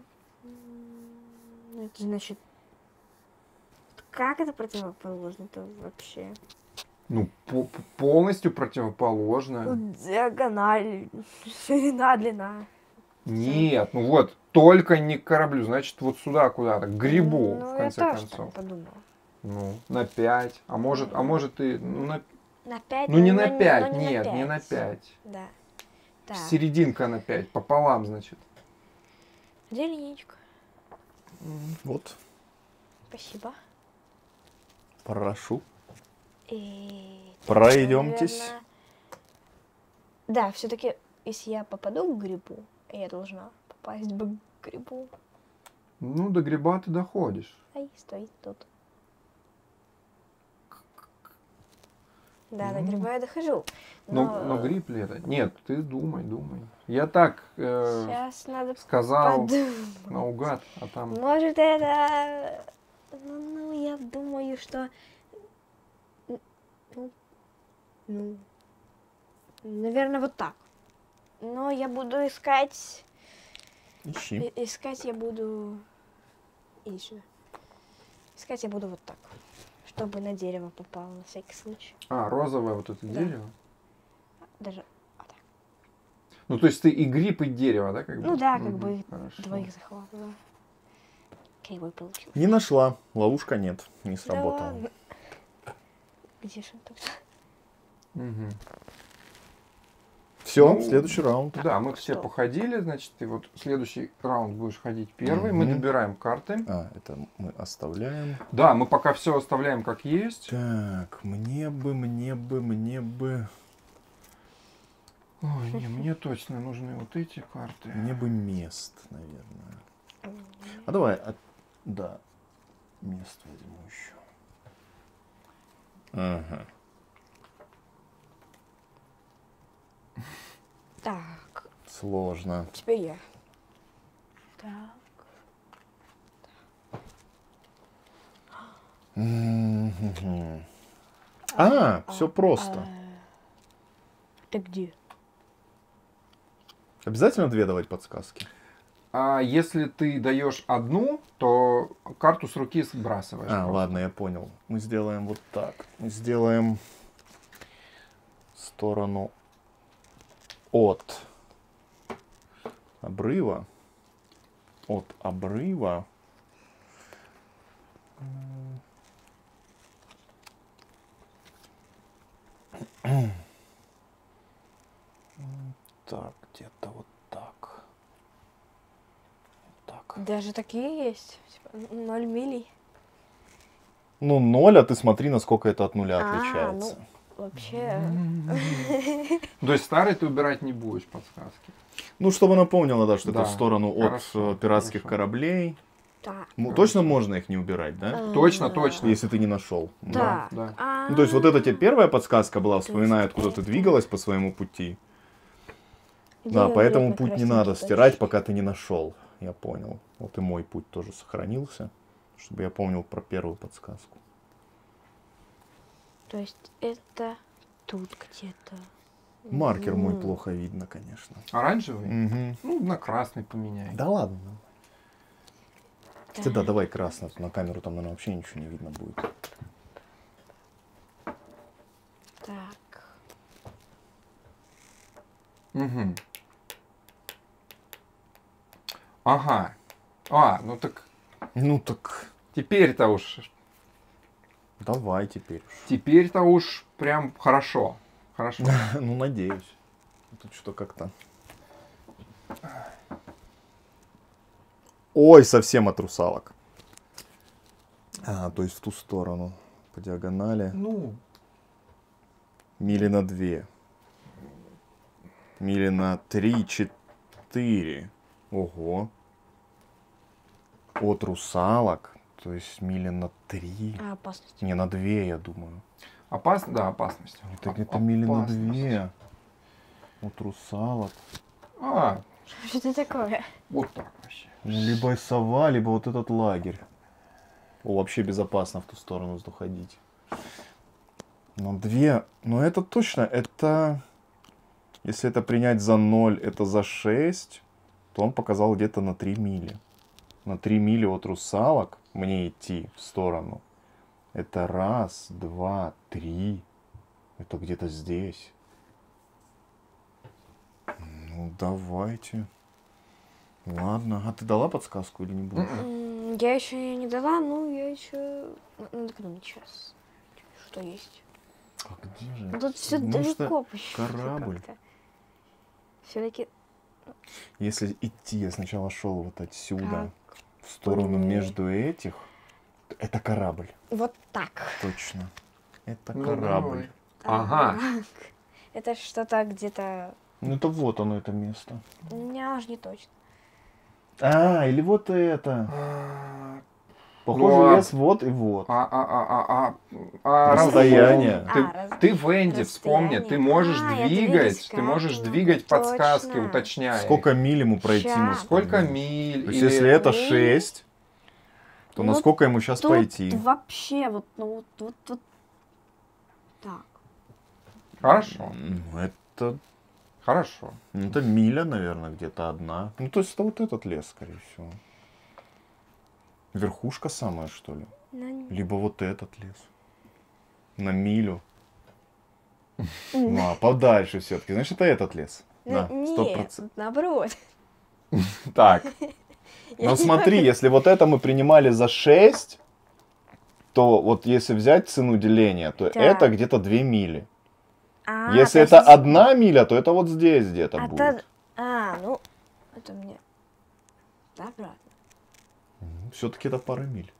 Это значит... Как это противоположно-то вообще?
Ну, по- по- полностью противоположно.
Диагональ. Ширина, длина.
Нет, ну вот, только не к кораблю, значит, вот сюда куда-то, к грибу,
Ну,
в конце
я тоже
концов.
так подумала.
Ну, на пять. А может, а может и, ну, на,
На пять?
ну не
но
на пять,
но
нет, не на пять.
Да. Так.
Серединка на пять, пополам, значит.
Где линейка?
Вот,
Спасибо.
прошу.
И...
Пройдемтесь.
наверно, Да, все-таки если я попаду к грибу, я должна попасть бы к грибу.
Ну, до гриба ты доходишь.
Ай, стой тут. Да, до
Ну.
гриба я дохожу.
Но,
Но,
но гриб ли это? Нет, ты думай, думай. Я так э,
сейчас надо
сказал
подумать.
наугад, а там...
Может, это... Ну, ну, я думаю, что... Ну, ну, наверное, вот так. Но я буду искать...
Ищи.
и- Искать я буду... Иди сюда. Искать я буду вот так. Чтобы на дерево попало, на всякий случай.
А, розовое вот это
Да.
дерево?
Даже... вот так.
Ну, то есть ты и гриб, и дерево, да? Как бы?
Ну да, как
Мгм,
бы
хорошо.
двоих захватывала. Кривой получился.
Не нашла. Ловушка нет. Не
Да
сработала.
ладно. Где же он тогда?
Мгм.
Все,
Ну,
следующий раунд.
Да, мы все
Что?
походили, значит, ты вот следующий раунд будешь ходить первый. Мы
Мгм.
добираем карты.
А, это мы оставляем.
Да, мы пока все оставляем как есть.
Так, мне бы, мне бы, мне бы...
Ой, не, мне точно нужны вот эти карты.
Мне бы мест, наверное. А давай, от- да, мест возьму еще. Ага.
Так,
Сложно.
теперь я. Так.
Мгм. А, все просто.
Ты где?
Обязательно две давать подсказки?
А если ты даешь одну, то карту с руки сбрасываешь.
А,
просто.
ладно, я понял. Мы сделаем вот так. Мы сделаем сторону от обрыва. От обрыва. Так, где-то вот так. Вот так.
Даже такие есть. Типа, ноль милей.
Ну, ноль, а ты смотри, насколько это от нуля
А,
отличается.
ну, вообще...
То есть старый ты убирать не будешь подсказки.
Ну, чтобы напомнила, да, что
Да,
это в сторону от
хорошо,
э, пиратских
хорошо.
кораблей.
Так.
Ну, точно можно их не убирать, да?
Точно, точно.
Если ты не нашел.
Так.
да.
а,
Ну, то есть вот это тебе первая подсказка была, вспоминая,
есть
откуда ты
это-
двигалась по своему пути.
где
Да, поэтому
конкретно
путь не надо
красненький
стирать,
точки?
пока ты не нашел. Я понял. Вот и мой путь тоже сохранился, чтобы я помнил про первую подсказку.
То есть это тут где-то.
Маркер мой
М.
плохо видно, конечно.
Оранжевый?
Мгм.
Ну, на красный поменяй.
Да ладно. Кстати, да,
Так.
давай красный, а то на камеру там, наверное, вообще ничего не видно будет.
Так.
Угу. Ага. А, ну так
Ну так,
теперь-то уж,
давай теперь уж.
теперь-то уж прям хорошо. Хорошо.
Ну, надеюсь. Тут что как-то... Ой, совсем от русалок. А, то есть в ту сторону. По диагонали.
Ну,
Мили на две. Мили на три-четыре. Ого. От русалок. То есть мили на три.
А, опасность.
Не, на две, я думаю.
опасно, да, опасность.
Это,
Оп-
это мили на
опасность.
две. От русалок.
А,
Что это такое?
вот так вообще.
Ну, либо сова, либо вот этот лагерь. О, вообще безопасно в ту сторону доходить. Но две... Но это точно, это... Если это принять за ноль, это за шесть, то он показал где-то на три мили. На три мили от русалок мне идти в сторону. Это раз, два, три. Это где-то здесь. Ну, давайте. Ладно. А ты дала подсказку или не будешь?
М, Я еще не дала, ну я еще... Надо подумать сейчас. Что есть?
А где же?
Ну, тут все
Потому что
далеко почему-то
корабль.
как-то. Все-таки
Если идти, я сначала шел вот отсюда,
как?
в сторону
Ой.
между этих, это корабль.
Вот так.
Точно. Это
Ну,
корабль.
давай. Ага.
Так. Это что-то где-то
Ну это вот оно, это место.
У меня аж не точно.
А, или вот это.
А,
Похоже,
Ну, а-
лес вот и вот.
а, а, а, а, а
Расстояние.
разгон. Ты,
А, раз-
ты в Энди вспомни, ты
расстояние.
можешь
А, я
двигать,
двигать
ты можешь
карту
двигать
могу,
подсказки,
точно.
уточняя.
Сколько миль ему пройти?
Ща.
мы
Сколько
вспомним.
миль?
То есть,
или-
если это
Миль.
шесть, то
Ну,
насколько ему сейчас
Тут
пойти?
вообще вот, ну вот, вот, вот. Так.
Хорошо,
Ну, это,
хорошо.
ну, это миля, наверное, где-то одна. Ну, то есть, это вот этот лес, скорее всего. Верхушка самая, что ли?
На-
Либо вот этот лес. На милю. Ну, а подальше все-таки. Значит, это этот лес. Да,
Ну,
сто
нет,
процентов.
наоборот.
Так,
Я
ну
не
смотри,
могу.
если вот это мы принимали за шесть, то вот если взять цену деления, то
Так.
это где-то две мили.
А,
Если
то
это
есть-
одна миля, то это вот здесь где-то
а,
будет.
та- а, ну, это мне обратно.
Все-таки это пара миль.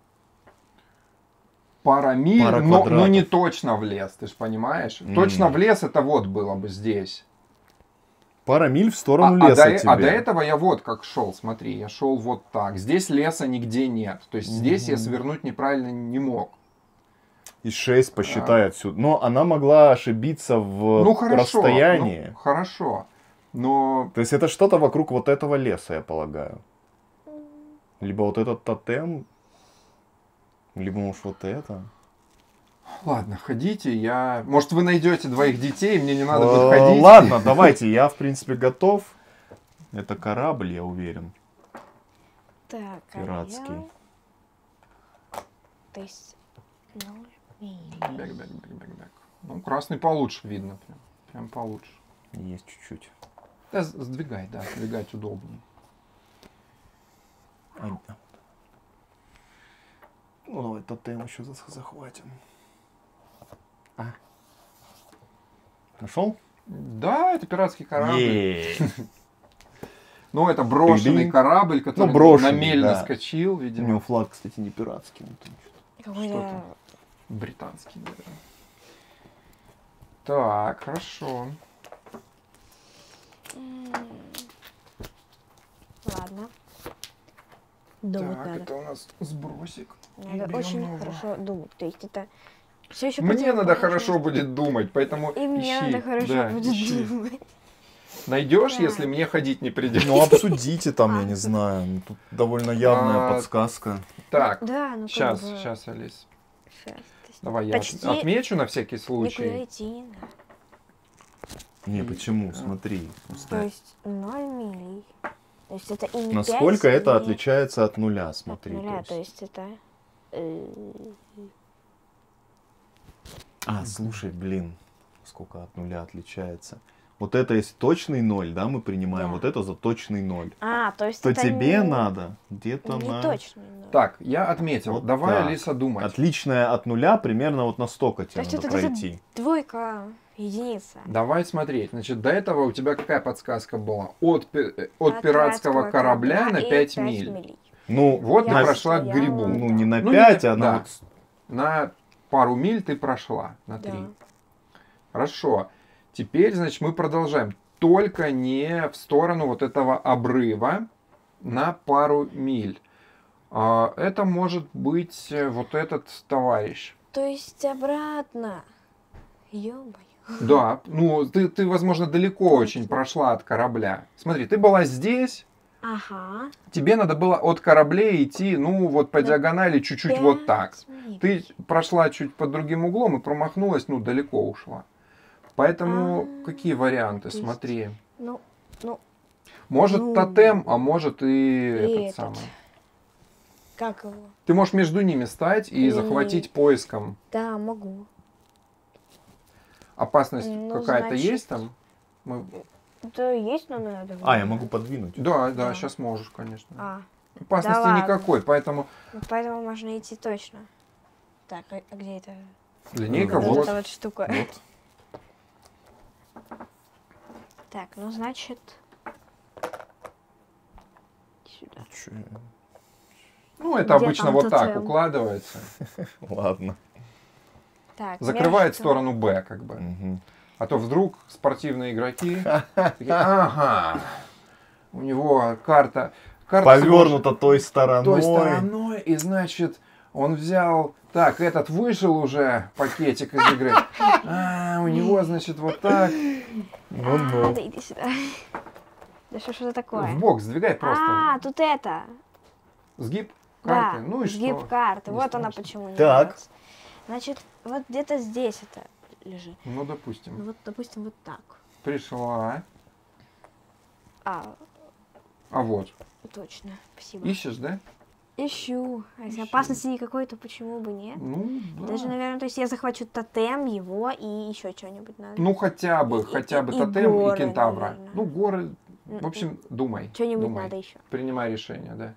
Пара миль,
Пара
но, но
квадратов.
не точно в лес, ты же понимаешь?
М.
Точно в лес это вот было бы здесь.
Пара миль в
А,
сторону
а
леса
до,
тебе.
а до этого я вот как шел, смотри, я шел вот так. Здесь леса нигде нет. То есть здесь я
Мгм.
свернуть неправильно не мог.
И шесть посчитай отсюда. Но она могла ошибиться в
ну хорошо.
расстоянии.
Ну, хорошо. Но
То есть это что-то вокруг вот этого леса, я полагаю. Либо вот этот тотем, либо, может, вот это.
ладно, ходите, я. Может, вы найдете двоих детей, мне не надо будет
Э,
ходить.
Ладно, давайте, я, в принципе, готов. Это корабль, я уверен.
Так, а
Пиратский.
я- То есть, ноль миль.
Бэк, бэк, бэк, бэк, бэк. Ну, красный получше видно, прям, прям получше.
Есть чуть-чуть.
Да, с- сдвигай, да, сдвигать удобнее.
Ай, да. Ну, давай тотем еще за- захватим. А. Нашел?
Да, это пиратский корабль.
Е.
Ну, это брошенный
Тыдынь.
корабль, который
Ну, брошенный,
на мель
да.
наскочил,
У
видимо.
него флаг, кстати, не пиратский. ну, там что-то.
Какой-то...
Британский, наверное. Так, хорошо.
м, Ладно. Думать
так,
надо.
это у нас сбросик.
Надо
берем
очень
нового.
хорошо думать. То есть это все еще
Мне надо хорошо будет думать, поэтому
И мне
ищи.
надо хорошо
Да,
будет
ищи.
думать.
Найдешь,
Да.
если мне ходить не придется.
Ну, обсудите там, я не знаю. ну, Тут довольно явная
А,
подсказка.
Так,
Да, ну как
сейчас,
бы,
сейчас, Алис.
щас, то есть
Давай я
почти
от- отмечу на всякий
никуда
случай.
идти не надо.
Не, почему?
А.
Смотри.
То
Ставь.
есть ноль милей. То есть это и не
Насколько
пять,
это
и
отличается от нуля,
от
смотри.
нуля.
то
То
есть.
есть это... э,
А, слушай, блин, сколько от нуля отличается. Вот это есть точный ноль, да, мы принимаем,
Да.
вот это за точный ноль.
А, то есть
То
это
тебе
не,
надо где-то
не
на...
точно. ноль.
Так, я отметил.
Вот
Давай,
так.
Алиса, думать.
Отличное от нуля примерно вот настолько
То
тебе
есть
надо
это даже
пройти.
двойка, единица.
Давай смотреть. Значит, до этого у тебя какая подсказка была? От, пи- э, от,
От
пиратского корабля на
и
пять
пять
миль.
Ну,
Вот ты
Я
прошла к
стояла.
грибу.
ну, не на
Ну, не
пять,
на-
а на
да.
вот...
На пару миль ты прошла, на три.
Да.
Хорошо. Теперь, значит, мы продолжаем. Только не в сторону вот этого обрыва на пару миль. А, это может быть э, вот этот товарищ.
То есть обратно. Ё-моё.
Да, ну ты, ты, возможно, далеко очень прошла от корабля. Смотри, ты была здесь,
Ага.
тебе надо было от кораблей идти, ну вот по
На
диагонали чуть-чуть вот так.
Пять миль.
Ты прошла чуть под другим углом и промахнулась, ну далеко ушла. Поэтому
А,
какие варианты?
то есть-
Смотри.
Ну, ну,
Может
ну,
тотем, а может и, этот
этот.
самый.
как его?
Ты можешь между ними стать и
И-
захватить поиском.
Да, могу.
Опасность
Ну,
какая-то
значит-
есть там? Мы-
Да есть, но надо.
А, я могу подвинуть.
Да, да,
Да.
сейчас можешь, конечно.
А,
Опасности
да ладно.
никакой, поэтому
ну поэтому можно идти точно. Так, а, а где это?
линейка
Ну,
Вот
вот.
эта вот штука.
Вот.
Так, ну значит... Сюда.
Чё?
Ну, это
Где
обычно
там
вот так
тотем?
укладывается.
Ладно.
Так,
Закрывает
между-
сторону Б, как бы.
Мгм.
А то вдруг спортивные игроки такие, ага, у него карта, карта
Повернута той стороной.
той стороной, и значит, он взял, так, этот вышел уже, пакетик из игры, а, у него, значит, вот так.
Ну-ну.
А, да иди сюда. Да что ж это такое?
В бок сдвигай просто.
А, тут это.
Сгиб карты,
Да,
ну и
сгиб
что?
карты.
Не
Вот она
страшно.
почему не
Так.
нравится. Значит, вот где-то здесь это лежит.
Ну,
Ну
допустим,
вот, допустим, вот так.
пришла,
А,
а вот,
точно. Спасибо.
ищешь, да?
Ищу. А если
Ищу.
опасности никакой, то почему бы нет?
Ну, да.
Даже, наверное, то есть я захвачу тотем, его и еще что-нибудь надо.
Ну, хотя бы,
И-
хотя бы
и
тотем
горы,
и кентавра.
наверное.
Ну, горы,
М-м.
в общем, думай.
Что-нибудь
думай.
надо еще.
Принимай решение, да.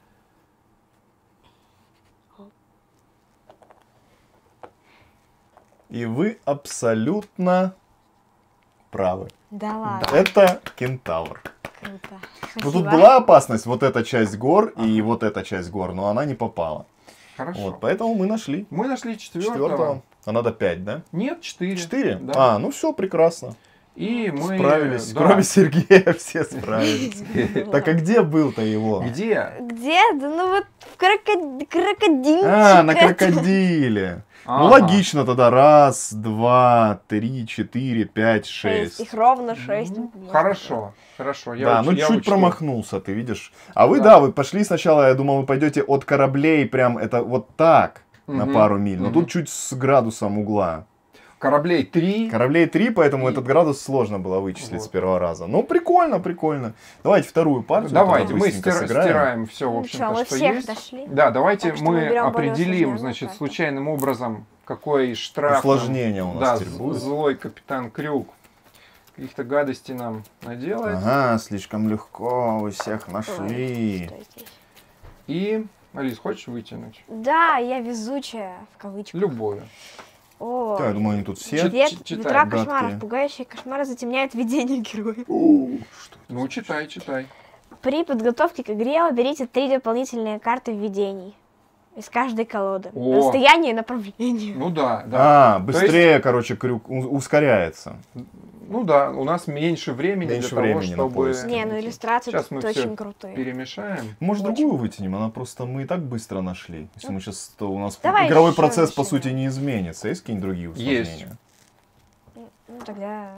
И вы абсолютно правы.
Да ладно,
Это кентавр.
круто.
Ну, тут
Спасибо.
была опасность, вот эта часть гор и вот эта часть гор, но она не попала.
Хорошо.
Вот, поэтому мы нашли
Мы нашли четвертого.
четвертого. А надо пять, да?
Нет, четыре.
Четыре?
Да.
А, ну все, прекрасно.
И мы...
Справились.
да.
Кроме Сергея все справились. Так а где был-то его?
Где?
Где? Да ну вот в крокод... крокодильчик.
А, на
это.
крокодиле. Ну
Ага.
логично тогда. Раз, два, три, четыре, пять,
Шесть.
шесть.
Их ровно шесть.
Ну,
Вот.
хорошо, хорошо. Я
Да,
уч-
ну
я
чуть
учту.
промахнулся, ты видишь. А вы,
Да.
да, вы пошли сначала, я думал, вы пойдете от кораблей прям это вот так на
Мгм,
пару миль. Но
мгм.
тут чуть с градусом угла.
Кораблей три.
Кораблей три, поэтому
И-
этот градус сложно было вычислить
Вот.
с первого раза. Ну, прикольно, прикольно. Давайте вторую партию.
Давайте,
тоже
мы
быстренько
стира-
сыграем.
стираем все, в
Ну
общем-то,
чё, мы
что
всех
есть.
нашли.
Да, давайте
Так что мы
мы
берем более
определим,
усложненную
значит,
карту.
случайным образом, какой штраф.
Усложнение у нас
Да,
теперь
з-
будет.
злой капитан Крюк каких-то гадостей нам наделает.
Ага, слишком легко, вы всех
Ой,
нашли.
что здесь?
И, Алис, хочешь вытянуть?
Да, я везучая, в кавычках.
Любую.
О,
Да, я думаю, они тут все.
Чит-
Вет,
читай,
ветра
гадкие.
кошмаров, пугающие кошмары затемняют видение героя.
У, что это?
Ну, читай, читай.
При подготовке к игре выберите три дополнительные карты введений из каждой колоды.
О.
Расстояние и направление.
Ну да, да.
А, быстрее, короче, крюк у- ускоряется.
Ну да, у нас меньше времени
Меньше
для того,
времени на
чтобы
поиск.
Не, ну иллюстрации
Сейчас
тут
мы всё
очень крутые.
перемешаем.
Может,
Очень.
другую вытянем? Она просто мы и так быстро нашли. Если мы сейчас, то у нас
Давай
игровой
ещё
процесс, по
начнем.
сути, не изменится. Есть какие-нибудь другие усложнения?
Ну тогда...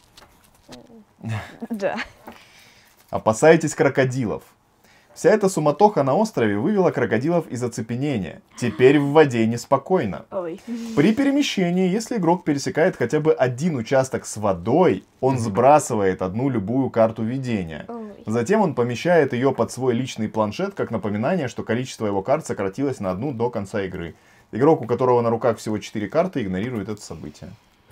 Да.
Опасайтесь крокодилов. Вся эта суматоха на острове вывела крокодилов из оцепенения. Теперь в воде неспокойно.
Ой.
При перемещении, если игрок пересекает хотя бы один участок с водой, он сбрасывает одну любую карту видения.
Ой.
Затем он помещает ее под свой личный планшет, как напоминание, что количество его карт сократилось на одну до конца игры. Игрок, у которого на руках всего четыре карты, игнорирует это событие.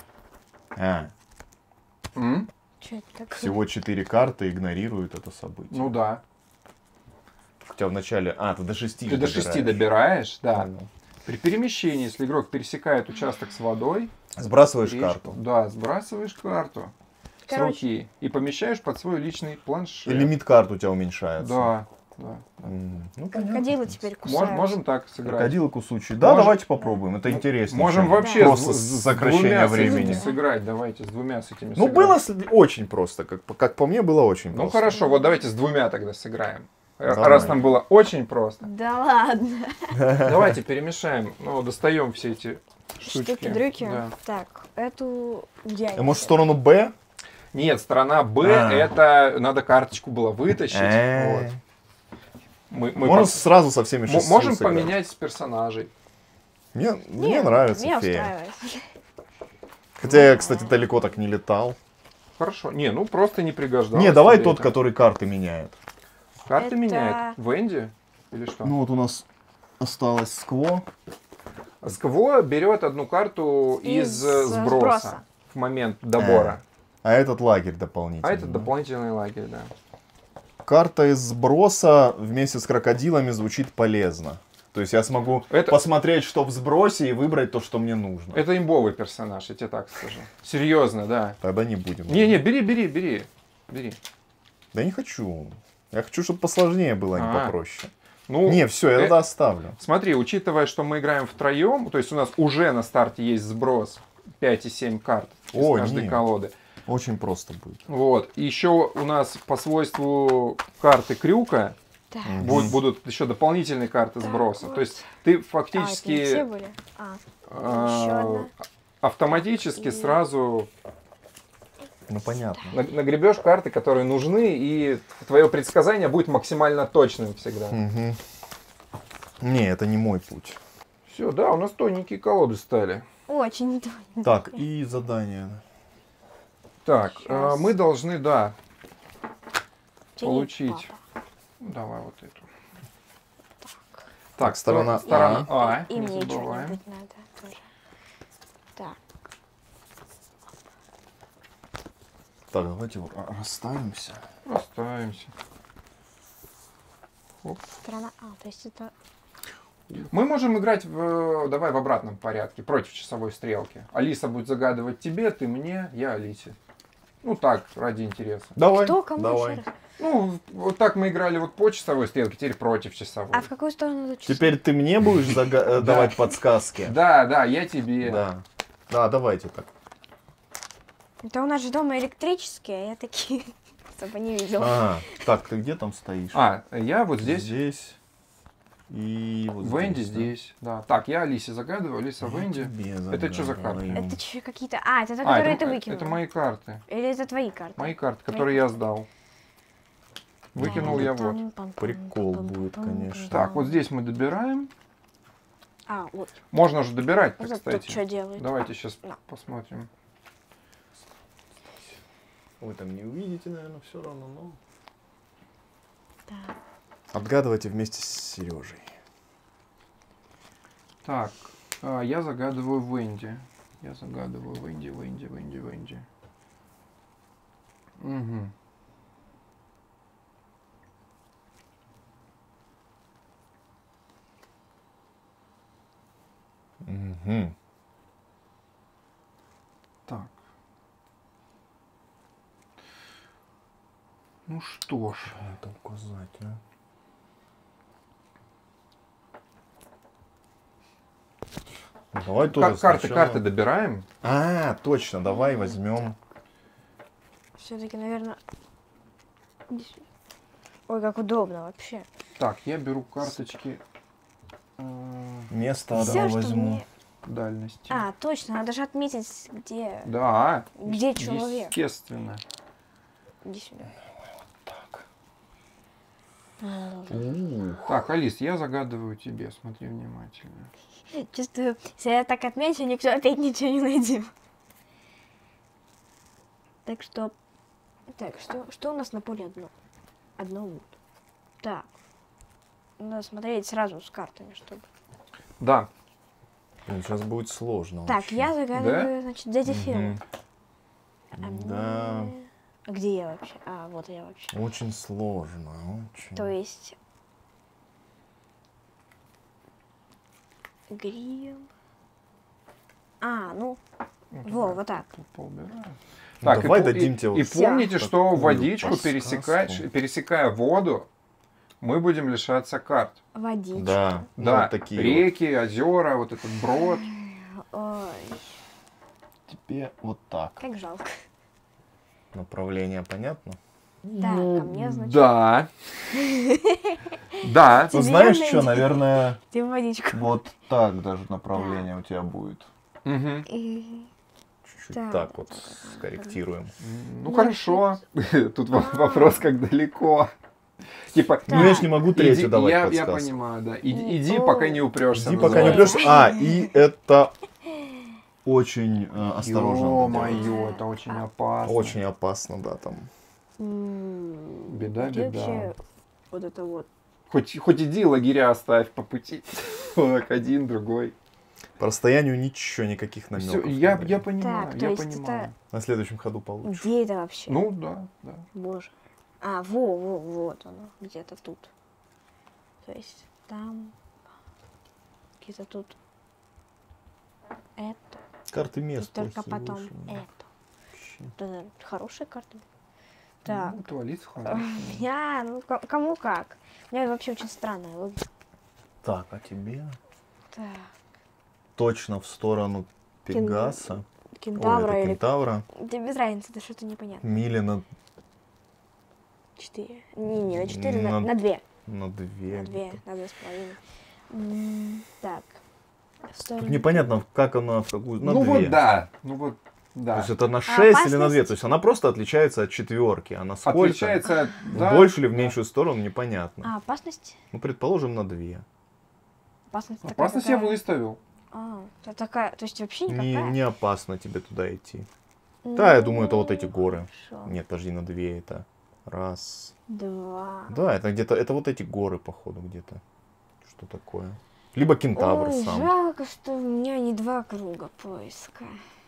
А,
М?
Чё это такое?
всего четыре карты игнорируют это событие.
Ну да.
Хотя вначале... А, ты до шести
Ты до
добираешь.
шести добираешь, да.
Понял.
При перемещении, если игрок пересекает участок с водой,
Сбрасываешь
речку,
карту.
Да, сбрасываешь карту с
Короче.
руки и помещаешь под свой личный планшет.
И лимит карт у тебя уменьшается.
Да, да.
М, ну,
Крокодилы
понятно.
теперь
Мож-
кусаются.
можем так сыграть.
Крокодилы кусучие. Да,
Можем-
давайте попробуем. Это интересно.
Можем
чем
вообще
просто
с,
с-
с
сокращение
двумя с этими
времени.
сыграть. Давайте с двумя с этими
Ну,
сыграем.
было с- очень просто. Как, по- как по мне, было очень
Ну
просто.
хорошо, вот давайте с двумя тогда сыграем. Э,
Давай.
Раз нам было очень просто.
Да ладно.
Давайте перемешаем. Ну, достаем все эти штучки.
Штуки-дрюки.
Да.
Так, эту... Где
А
они?
может, в сторону Б?
Нет, сторона Б,
А.
это надо карточку было вытащить.
Э,
Вот. Мы, мы
Можно
пос-
сразу со всеми
м-
шестью
можем
сыграть.
поменять персонажей.
Мне, мне
Нет,
нравится
меня
фея.
устраивает.
Хотя я, кстати, далеко так не летал.
Хорошо. Не, ну просто не пригождалось.
не, давай
тебе
тот,
это.
который карты меняет.
Карты
Это-
меняет. Венди? Или что?
Ну вот у нас осталось скво.
Скво берет одну карту из,
Из,
э,
э,
сброса,
сброса.
в момент добора.
А этот лагерь дополнительный.
А это
да?
дополнительный лагерь, да.
Карта из сброса вместе с крокодилами звучит полезно. То есть я смогу
Это-
посмотреть, что в сбросе, и выбрать то, что мне нужно.
Это имбовый персонаж, я тебе так скажу. Серьезно, да.
Тогда не будем.
Не-не, бери, бери, бери. Бери.
Да не хочу. Я хочу, чтобы посложнее было, а не
А.
попроще.
Ну,
Не, все, я
э,
тогда оставлю.
Смотри, учитывая, что мы играем втроем, то есть у нас уже на старте есть сброс, пять и семь карт из
О,
каждой
нет.
колоды.
Очень просто будет.
Вот. И еще у нас по свойству карты крюка
Так.
Мгм.
будут, будут еще дополнительные карты
Так,
сброса.
вот.
То есть ты
А, это не все
фактически
были? А,
а,
еще одна.
автоматически
И-
сразу
Ну, понятно.
на- нагребешь карты, которые нужны, и твое предсказание будет максимально точным всегда.
Мгм. Не, это не мой путь.
Все, да, у нас тоненькие колоды стали.
очень тоненький.
Так, и задание.
Так,
Щас.
а, мы должны, да,
Тяни,
получить.
папа.
Ну, давай вот эту.
Так.
Так, сторона
сторона
А.
А,
И
не
мне
забываем.
что-нибудь надо тоже. Так.
Так, давайте вот расставимся.
Оставимся.
Сторона А, то есть это...
Мы можем играть в, давай в обратном порядке, против часовой стрелки. Алиса будет загадывать тебе, ты мне, я Алисе. Ну так, ради интереса.
Давай,
Кто кому
давай.
еще раз?
Ну, вот так мы играли вот по часовой стрелке, теперь против часовой.
А в какую сторону тут часы?
Теперь ты мне будешь зага- э, давать подсказки?
Да, да, я тебе.
Да. Да, давайте так.
Это у нас же дома электрические, а я такие особо не видела.
А, так, ты где там стоишь?
А, я вот здесь,
Здесь. И вот
Венди
здесь. да?
здесь. Да. Так, я Алисе загадываю, Алиса
Я
Венди.
тебе
Это что за карты?
загадываю.
Это что, какие-то... А, это те,
А,
которые
это,
ты выкинул.
это мои карты.
Или это твои карты?
Мои карты, которые я сдал. Выкинул я вот.
Прикол будет, конечно.
Так, вот здесь мы добираем.
А, вот.
Можно же добирать,
Вот
так,
тут
кстати.
что делает?
Давайте сейчас
Да.
посмотрим.
Вы там не увидите, наверное, все равно, но...
Так.
Отгадывайте вместе с Сережей.
Так, а, я загадываю Венди. Я загадываю Венди, Венди, Венди, Венди. Угу.
Угу.
Так. Ну что ж.
Это указать, а? Ну, давай тоже
Как карты,
сначала.
карты добираем.
А, точно, давай возьмем.
Все-таки, наверное... здесь- Ой, как удобно вообще.
Так, я беру карточки э,
Место
Всё,
давай
что
возьму.
мне-
дальности.
А, точно, надо же отметить, где,
Да,
где человек.
естественно.
Иди сюда.
Так.
А,
Ух.
Так, Алис, я загадываю тебе, смотри внимательно.
Чувствую, если я так отмечу, никто опять ничего не найдет. Так что... Так, что, что у нас на поле одно? Одно вот. Так. Надо смотреть сразу с картами, чтобы...
Да,
Блин, сейчас будет сложно.
Так,
очень.
я загадываю, значит, дядя Фил.
Мгм.
А мне-
Да,
А где я вообще? А, вот я вообще.
очень сложно, очень.
То есть... Грил... А, ну, во, вот так.
тут поубираем.
Ну,
Так,
давай
и, по-
дадим
и-
тебе
и
вот
помните, что
такую
водичку
подсказку.
пересекать, пересекая воду, мы будем лишаться карт.
Водичка.
Да, ну,
Да,
вот такие
реки, озера, вот этот брод.
Ой,
вот. Тебе вот так.
как жалко.
Направление понятно?
Так, ко мне, значит,
Да. Да.
Ну
Тебе
знаешь
найди.
что, наверное,
тебе водичку.
вот так даже направление у тебя будет.
Мгм.
И-
Чуть-чуть
Так.
так вот скорректируем.
Ну хорошо. Тут во- вопрос, как далеко. Типа,
Ну я ж не могу третью
иди-
давать
я, я
подсказку.
понимаю, да. Иди, иди,
О.
пока не упрешься.
Иди пока не
называется.
прешь. А, и это очень э, осторожно. надо делать.
Ё-моё, это очень опасно.
Очень опасно, да, там.
М,
Беда,
где
беда.
вообще вот это вот.
Хоть, хоть иди лагеря оставь по пути. Так, один, другой.
По расстоянию ничего, никаких
Всё,
намеков.
я,
не
я
даю.
понимаю,
Так, то
я
есть
понимаю.
это-
На следующем ходу получишь.
Где это вообще?
Ну да, да.
Боже. А, во, во, вот оно, где-то тут. То есть там, где-то тут. Это.
Карты
И
мест.
только
плохие
потом
вышли.
это.
Вообще.
Да, хорошие карты. Так.
Ну, туалет хороший.
Я, ну ко- кому как. У меня вообще очень странная логика.
Так, а тебе
Так.
точно в сторону Пегаса.
кентавра
Ой, это
или...
кентавра.
Да без разницы, это что-то непонятно.
Мили на,
Четыре. Не, не, на четыре,
На-
на, на две.
на две.
На две, на две с половиной. М, Так. В
Тут
сторону...
непонятно, как она, в какую... На
Ну
две.
вот да, ну вот
То
да.
есть это на шесть или на две?
опасность?
То есть она просто отличается от четверки. А насколько?
Отличается,
В
да,
большую или в
да.
меньшую сторону, непонятно.
А, опасность?
Ну, предположим, на две.
Опасность такая,
Опасность я
какая?
выставил.
А, это такая, то есть вообще
Не,
никакая?
не опасно тебе туда идти. Да, я думаю, это вот эти
Ну,
горы.
хорошо.
Нет, подожди, на две это. Раз.
Два.
Да, это где-то, это вот эти горы, походу, где-то. Что такое? Либо кентавр
Ой,
сам.
жалко, что у меня не два круга поиска.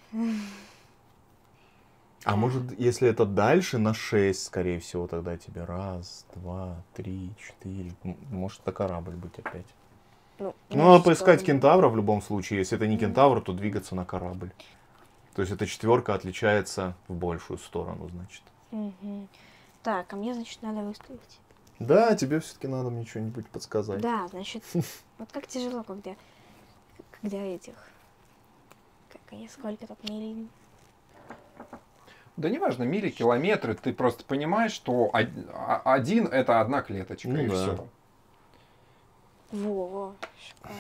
А может, если это дальше, на шесть, скорее всего, тогда тебе раз, два, три, четыре. М, Может, это корабль быть опять.
Ну,
Ну, надо
значит,
поискать
что-
кентавра в любом случае. Если это не
Мгм.
кентавр, то двигаться на корабль. То есть эта четверка отличается в большую сторону, значит.
Мгм. Так, а мне, значит, надо выставить.
Да, тебе все-таки надо мне что-нибудь подсказать.
Да, значит, вот как тяжело, когда, когда этих, как они, сколько тут миль?
Да неважно, мили, километры, ты просто понимаешь, что од- а- один это одна клеточка,
Ну
и
да.
все.
Во, шикарно.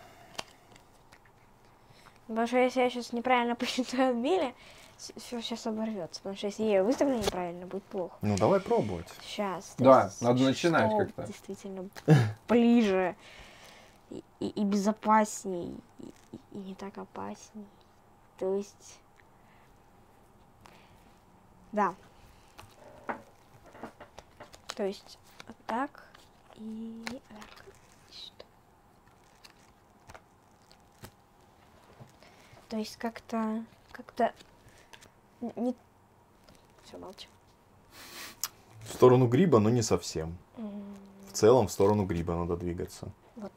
Потому что если я сейчас неправильно посчитаю мили, все сейчас оборвется. Потому что если я ее выставлю неправильно, будет плохо.
Ну, давай пробовать.
Сейчас.
Да, надо начинать как-то.
Действительно ближе и, и, и безопасней, и, и- и не так опасней. То есть... Да. То есть вот так и так. Что? То есть как-то... Как-то... н- Не... Все, молчу.
В сторону гриба, но не совсем.
М,
В целом, в сторону гриба надо двигаться.
Вот.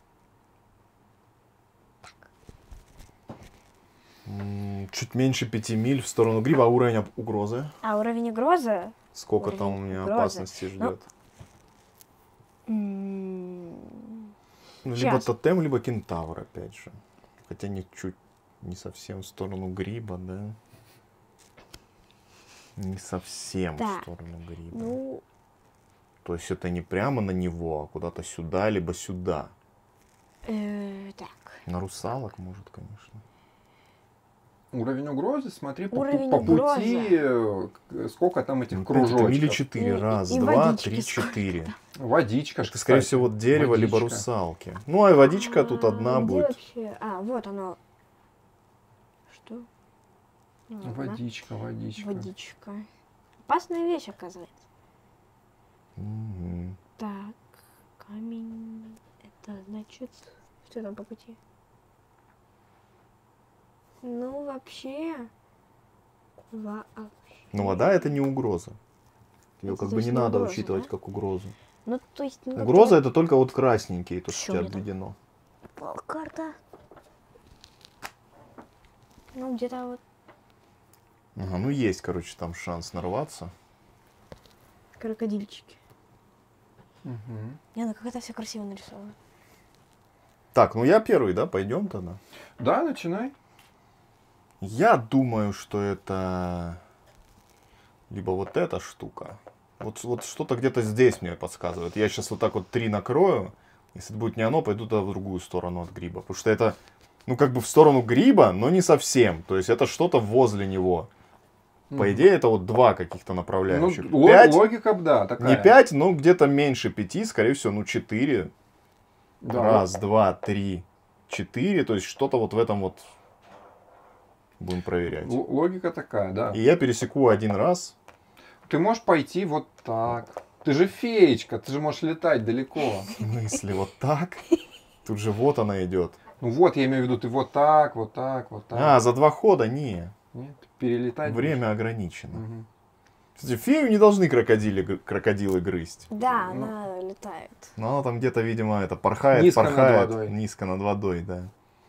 М, Чуть меньше пяти миль в сторону гриба, а уровень об- угрозы?
А уровень угрозы...
Сколько там у
Уровень
меня
угрозы.
опасности ждет?
м,
Ну, либо
щас.
тотем, либо кентавр, опять же. Хотя не чуть, не совсем в сторону гриба, да? Не совсем
Да.
в сторону гриба.
Ну,
То есть это не прямо на него, а куда-то сюда, либо сюда.
э, так.
На русалок, может, конечно.
Уровень угрозы, смотри по, пу-
Уровень
по
угрозы.
пути, э, к- сколько там этих
Ну, опять это мили
кружочков.
четыре.
И-
Раз,
и
два,
водички
три,
сколько
четыре.
Водичка,
Это, скорее
кстати.
всего, дерево, либо
Водичка.
русалки. Ну, а водичка тут
А,
одна
где
будет.
вообще? А, вот оно. Что? Ну, ладно.
Водичка, водичка.
Водичка. Опасная вещь, оказывается.
Мгм.
Так, камень. Это значит... Что там по пути? Ну, вообще... Вообще...
Но вода это не угроза. Ее
Это
как
то
бы
есть
не
не
надо
угроза,
учитывать
да?
как угрозу.
Ну, то есть... Ну, как-то
Угроза
вот-
это только вот красненькие, то, что
Чё
у тебя
мне там?
обведено.
Карта. Ну, где-то вот
Ага, ну есть, короче, там шанс нарваться.
крокодильчики.
Мгм.
Не, ну как это все красиво нарисовано.
Так, ну я первый, да? Пойдем тогда.
Да, начинай.
Я думаю, что это либо вот эта штука. Вот, вот что-то где-то здесь мне подсказывает. Я сейчас вот так вот три накрою. Если это будет не оно, пойду тогда в другую сторону от гриба. Потому что это, ну как бы в сторону гриба, но не совсем. То есть это что-то возле него. По
Мгм.
идее, это вот два каких-то
Ну,
направляющих.
ло-
Пять,
логика, да, такая.
не пять, но где-то меньше пяти, скорее всего, ну четыре.
Да.
Раз, два, три, четыре. То есть что-то вот в этом вот будем проверять.
Л- логика такая, да.
И я пересеку один раз.
Ты можешь пойти вот так. Ты же феечка, ты же можешь летать далеко.
В смысле, вот так? Тут же вот она идет.
Ну вот, я имею в виду, ты вот так, вот так, вот так.
А, за два хода? Не.
Нет, перелетать.
Время ограничено.
Мгм.
Кстати, фею не должны крокодили, г- крокодилы грызть.
Да,
Ну.
она летает.
Но она там где-то, видимо, это порхает,
Низко над
порхает.
водой.
Низко над водой, да.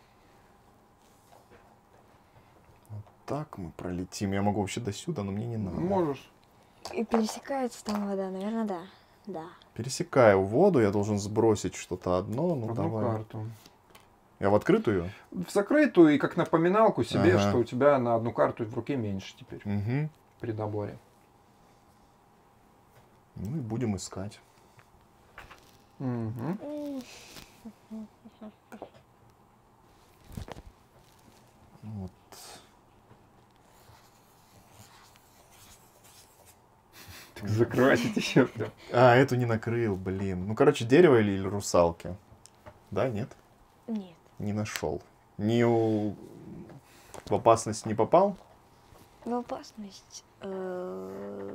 Вот так мы пролетим. Я могу вообще до сюда, но мне не надо.
Можешь.
И пересекается там вода, наверное, да. Да.
Пересекаю воду, я должен сбросить что-то одно. Ну
Одну
давай.
карту.
Я в открытую?
В закрытую и как напоминалку себе,
Ага.
что у тебя на одну карту в руке меньше теперь
Угу.
при доборе.
Ну и будем искать.
Мгм.
Вот.
Так закрывать еще прям.
А, эту не накрыл, блин. Ну, короче, дерево или, или русалки? Да, нет?
Нет.
Не нашел. Не у... В опасность не попал?
В опасность. э,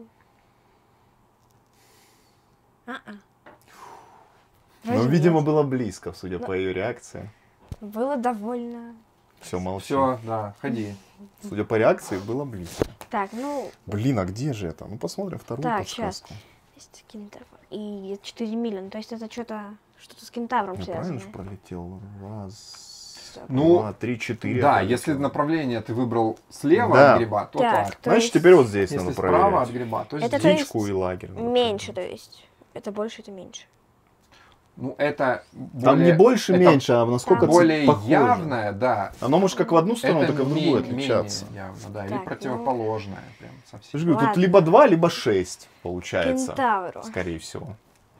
А-а.
Ну,
Вроде
видимо,
нет.
было близко, судя
Ну.
по ее реакции.
Было довольно.
Все, молчи.
Все, да, ходи.
Судя по реакции, было близко.
Так, ну,
Блин, а где же это? Ну, посмотрим вторую
Так,
подсказку.
есть кентавр. И четыре мили. Ну, то есть это что-то что-то с кентавром
Ну, правильно
связано.
же пролетел. Раз,
Стоп.
Ну,
два, три, четыре.
Да,
пролетел.
если направление ты выбрал слева
Да.
от гриба, то
Так,
так.
то
Значит,
есть
теперь вот здесь
Если
надо
справа от
проверять.
гриба, то
Это
здесь.
то есть
Птичку и лагерь. надо
меньше,
проверять.
то есть. Это больше, это меньше.
Ну, это
Там
более,
не больше,
это
меньше, а насколько
Там
ц-
более
похоже.
явное, да.
Оно может как в одну сторону,
Это
так и в другую
менее-
отличаться.
менее явно, да, или
Так, ну.
противоположное прям
Я
совсем.
же говорю, тут
Ладно.
либо два, либо шесть получается.
Кентавру.
Скорее всего.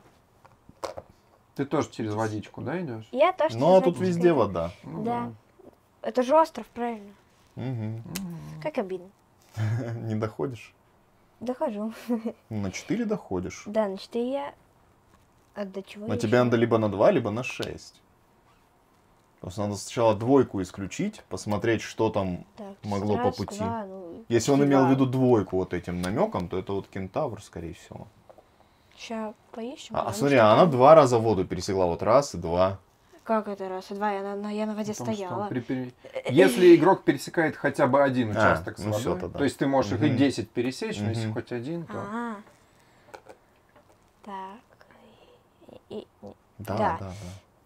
Ты тоже через водичку, да, идешь?
Я тоже
Ну, а
через
тут
водичку
везде
иду.
вода.
Ну,
Да. Это же остров, правильно?
Мгм.
Как обидно.
Не доходишь?
Дохожу.
Ну, на четыре доходишь.
Да, значит, и я... А до чего
На
я
тебе
ещё?
надо либо на два, либо на шесть. Просто надо сначала двойку исключить, посмотреть, что там.
Так,
могло по
раз,
пути.
два, ну,
Если он
почти
имел в
два.
виду двойку вот этим намеком, то это вот кентавр, скорее всего.
Ща поищем.
А, а
потому
смотри,
что
а она
там-
два раза воду пересекла. Вот раз и два.
Как это раз и два? Я на, на- я на воде
Потому что
стояла.
при пере- Если игрок пересекает хотя бы один участок с
ну
водой,
всё тогда.
то есть ты можешь их и
Мгм.
десять пересечь, но если
Мгм.
хоть один, то...
А. Так. И, и-
Да,
Да.
да, да.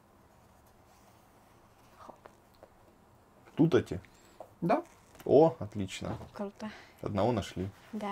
Тут эти.
Да.
О, отлично.
круто.
Одного нашли.
Да.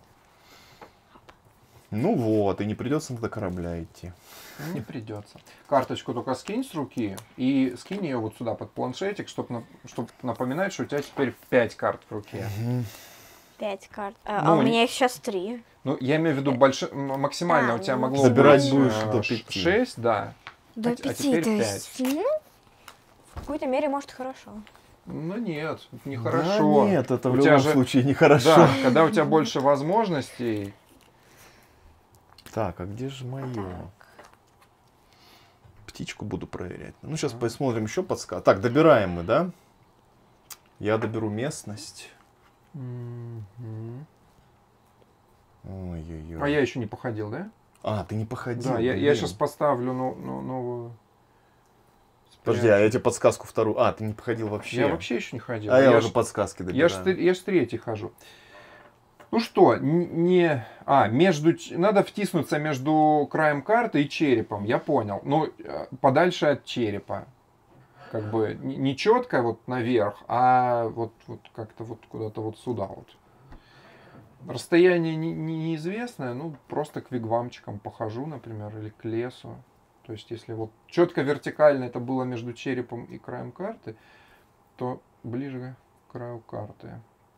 Ну вот, и не придется до корабля идти.
Не придется. Карточку только скинь с руки и скинь ее вот сюда под планшетик, чтобы напоминать, что у тебя теперь пять карт в руке.
Пять карт. А, а
Ну,
у
не-
меня их сейчас три.
Ну, я имею в виду больше, м- максимально
А,
у тебя
ну,
могло
Забирать
быть
будешь
э,
до
ш-
пяти.
шесть, да.
До
а
пяти,
теперь
то
пять.
есть. Ну, в какой-то мере, может, хорошо.
Ну нет,
Да
нехорошо.
нет, это в
У тебя
любом
же-
случае нехорошо.
Да, когда у тебя больше возможностей.
Так, а где же мое?
Так.
Птичку буду проверять. Ну, сейчас посмотрим еще подсказку. Так, добираем мы, да? Я доберу местность.
Мгм.
Ой-ой-ой.
А я еще не походил, да?
А, ты не походил.
Да, я, я
блин.
сейчас поставлю ну, ну- новую.
Подожди, а я тебе подсказку вторую. А, ты не походил вообще.
Я вообще еще не ходил.
А я,
я
уже
ж-
подсказки
Я
добираю.
ж, ты- я ж третий хожу. Ну что, н- не... А, между... ч- надо втиснуться между краем карты и черепом, я понял. Ну, э, подальше от черепа. Как бы не, не четко вот наверх, а вот, вот как-то вот куда-то вот сюда вот. Расстояние не- не- неизвестное, ну, просто к вигвамчикам похожу, например, или к лесу. То есть, если вот четко вертикально это было между черепом и краем карты, то ближе к краю карты.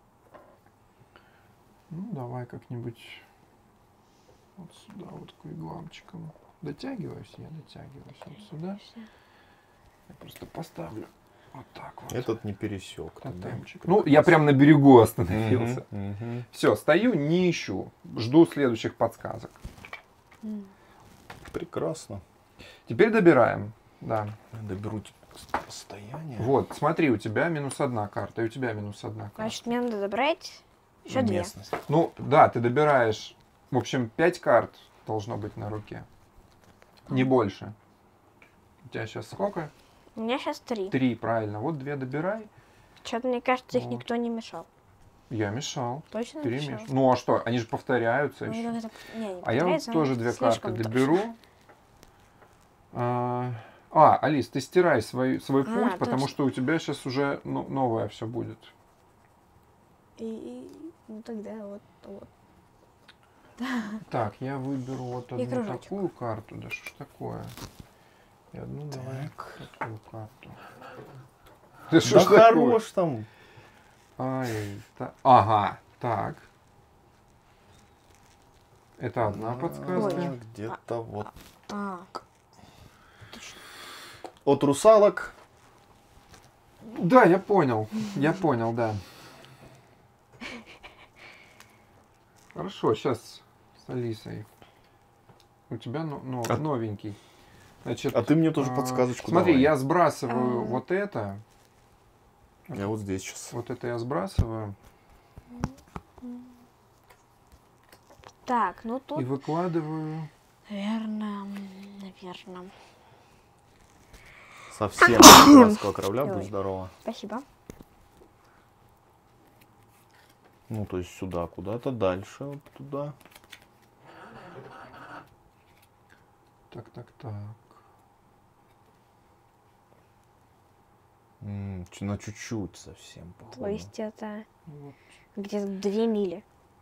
Ну, давай как-нибудь вот сюда, вот к вигвамчикам. Дотягиваюсь, я дотягиваюсь вот сюда. Я просто поставлю вот так вот.
Этот не пересек. тогда.
Тотемчик. Ну, я прям на берегу остановился.
Мгм, мгм.
Все, стою, не ищу. Жду следующих подсказок.
М.
Прекрасно.
Теперь добираем. Да.
Я доберу тебе расстояние.
Вот, смотри, у тебя минус одна карта, и у тебя минус одна карта.
Значит, мне надо добрать еще две.
Местность.
Ну, да, ты добираешь, в общем, пять карт должно быть на руке. Не больше. У тебя сейчас сколько?
У меня сейчас три.
Три, правильно. Вот две добирай.
Что-то, мне кажется, их
Вот.
никто не мешал.
Я мешал.
Точно
Перемеш.
мешал?
Ну, а что? Они же повторяются
Ну,
еще.
как это- не, не
А я вот
повторяется,
тоже
но
две карты
слишком точно.
доберу. А, а, Алис, ты стирай свой, свой
А,
путь, потому
точно.
что у тебя сейчас уже ну, новое все будет.
И, и- ну тогда вот, вот.
Так, я выберу вот
И
одну
кружочек.
такую карту. Да что ж такое? И одну давай
Так.
такую карту. Ты что
Да
ж такое?
хорош там.
Ай, та- Ага, так. Это одна подсказка.
А, Где-то вот.
А,
От русалок.
Да, я понял. Я понял, да. Хорошо, сейчас с Алисой. У тебя но- но-
А-
новенький. Значит,
А ты мне тоже
а,
подсказочку
Смотри,
давай.
я сбрасываю
А.
вот это.
Я вот здесь сейчас.
Вот это я сбрасываю.
так, ну
И
тут,
выкладываю.
наверное, наверное.
Совсем пиратского корабля, будь
Ой.
здорова.
Спасибо.
Ну, то есть сюда, куда-то дальше, вот туда.
Так, так, так.
М, чё- на чуть-чуть совсем, походу.
То есть это
Вот.
где-то две мили.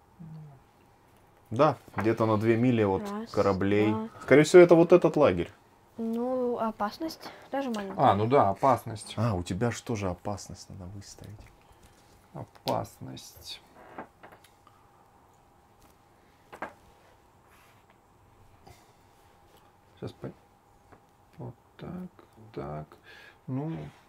Да, где-то на две мили от
Раз,
кораблей.
два.
Скорее всего, это вот этот лагерь.
Ну, опасность даже маленькая.
А, ну да, опасность.
А, у тебя что же опасность надо выставить?
Опасность. Сейчас по... Вот так, так. Ну.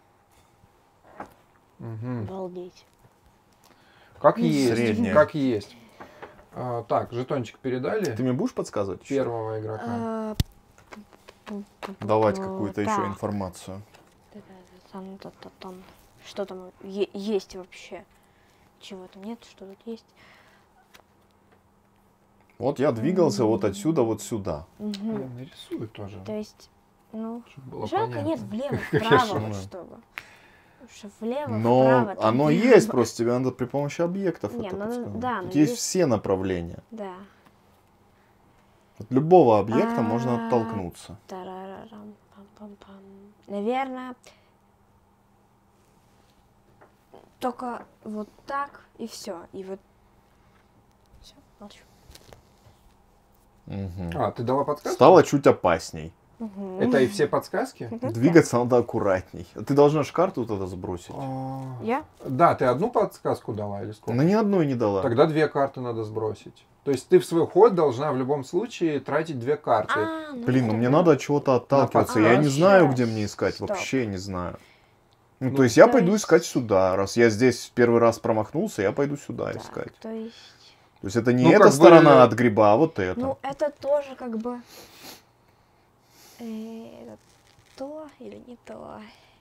Мгм.
Обалдеть.
Как есть.
Средняя.
Как есть. А, так, жетончик передали.
Ты мне будешь подсказывать? еще?
Первого игрока.
А,
Давать
ну,
какую-то еще
так.
информацию.
Там, там, там, там. Что там е- есть вообще? Чего там нет, что тут есть?
Вот я двигался вот отсюда вот сюда.
Мгм.
Я нарисую тоже.
То есть, ну,
Чтобы было
жалко
понятно.
нет влево,
Конечно.
вправо, вот чтобы. Что влево,
Но
вправо. там
оно
влево.
есть, просто тебе надо при помощи объектов
Не,
это
ну,
подсказать.
да,
Тут
ну,
есть
есть-
все направления.
Да.
От любого объекта можно
А,
оттолкнуться.
Тарарарам, пам-пам-пам. Наверное, только вот так и все. И вот. Все, молчу.
Мгм.
А, ты дала подсказку?
Стало чуть опасней.
Мгм.
Это и все подсказки?
Мгм.
Двигаться надо аккуратней. А ты должна ж карту тогда сбросить.
А,
Я?
Да, ты одну подсказку дала или сколько?
Она ни одной не дала.
Тогда две карты надо сбросить. То есть ты в свой ход должна в любом случае тратить две карты.
А, ну
Блин, ну
да.
мне надо от чего-то отталкиваться. Я не
подсказку.
знаю, где мне искать.
Стоп.
Вообще не знаю. Ну,
Ну,
то есть я
то
пойду
есть-
искать сюда. Раз я здесь первый раз промахнулся, я пойду сюда
Так,
искать.
то есть.
То есть это не
Ну,
эта
как бы-
сторона от гриба, а вот эта.
Ну, это тоже как бы. э, это то или не то?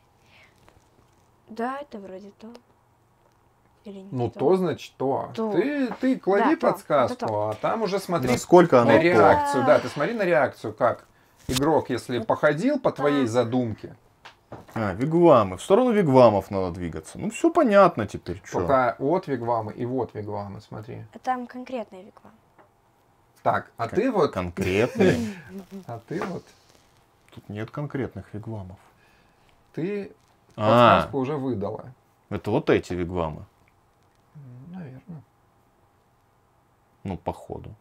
Да, это вроде то. Или не
Ну,
то.
то значит то.
То.
Ты, ты клади
Да, то.
подсказку,
Это то.
а там уже смотри
Насколько
на
оно то.
реакцию. Да, ты смотри на реакцию, как игрок, если походил по твоей
Так.
задумке,
А, вигвамы. В сторону вигвамов надо двигаться. Ну, все понятно теперь. Чё?
только от вигвамы и вот вигвамы, смотри.
Там конкретная векла.
Так, а ты вот,
Конкретные.
а ты вот,
Тут нет конкретных вигвамов.
ты
А,
подсказку уже выдала.
это вот эти вигвамы.
Наверное.
Ну, походу.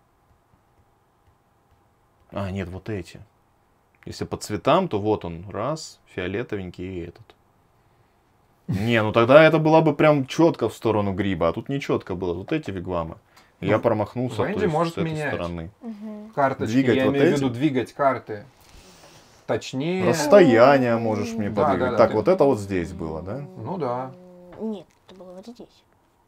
А, нет, вот эти. Если по цветам, то вот он. Раз, фиолетовенький и этот. Не, ну тогда это было бы прям четко в сторону гриба, а тут не четко было. Вот эти вигвамы. Я
Ну,
промахнулся
Венди
то есть,
может
с этой
менять.
стороны.
Угу.
Карточки,
Двигать
я
вот
имею в
эти?
виду двигать карты. Точнее.
Расстояние можешь мне
Да,
подвигать.
да, да,
так,
ты-
вот это вот здесь было, да?
Ну да.
Нет, это было вот здесь.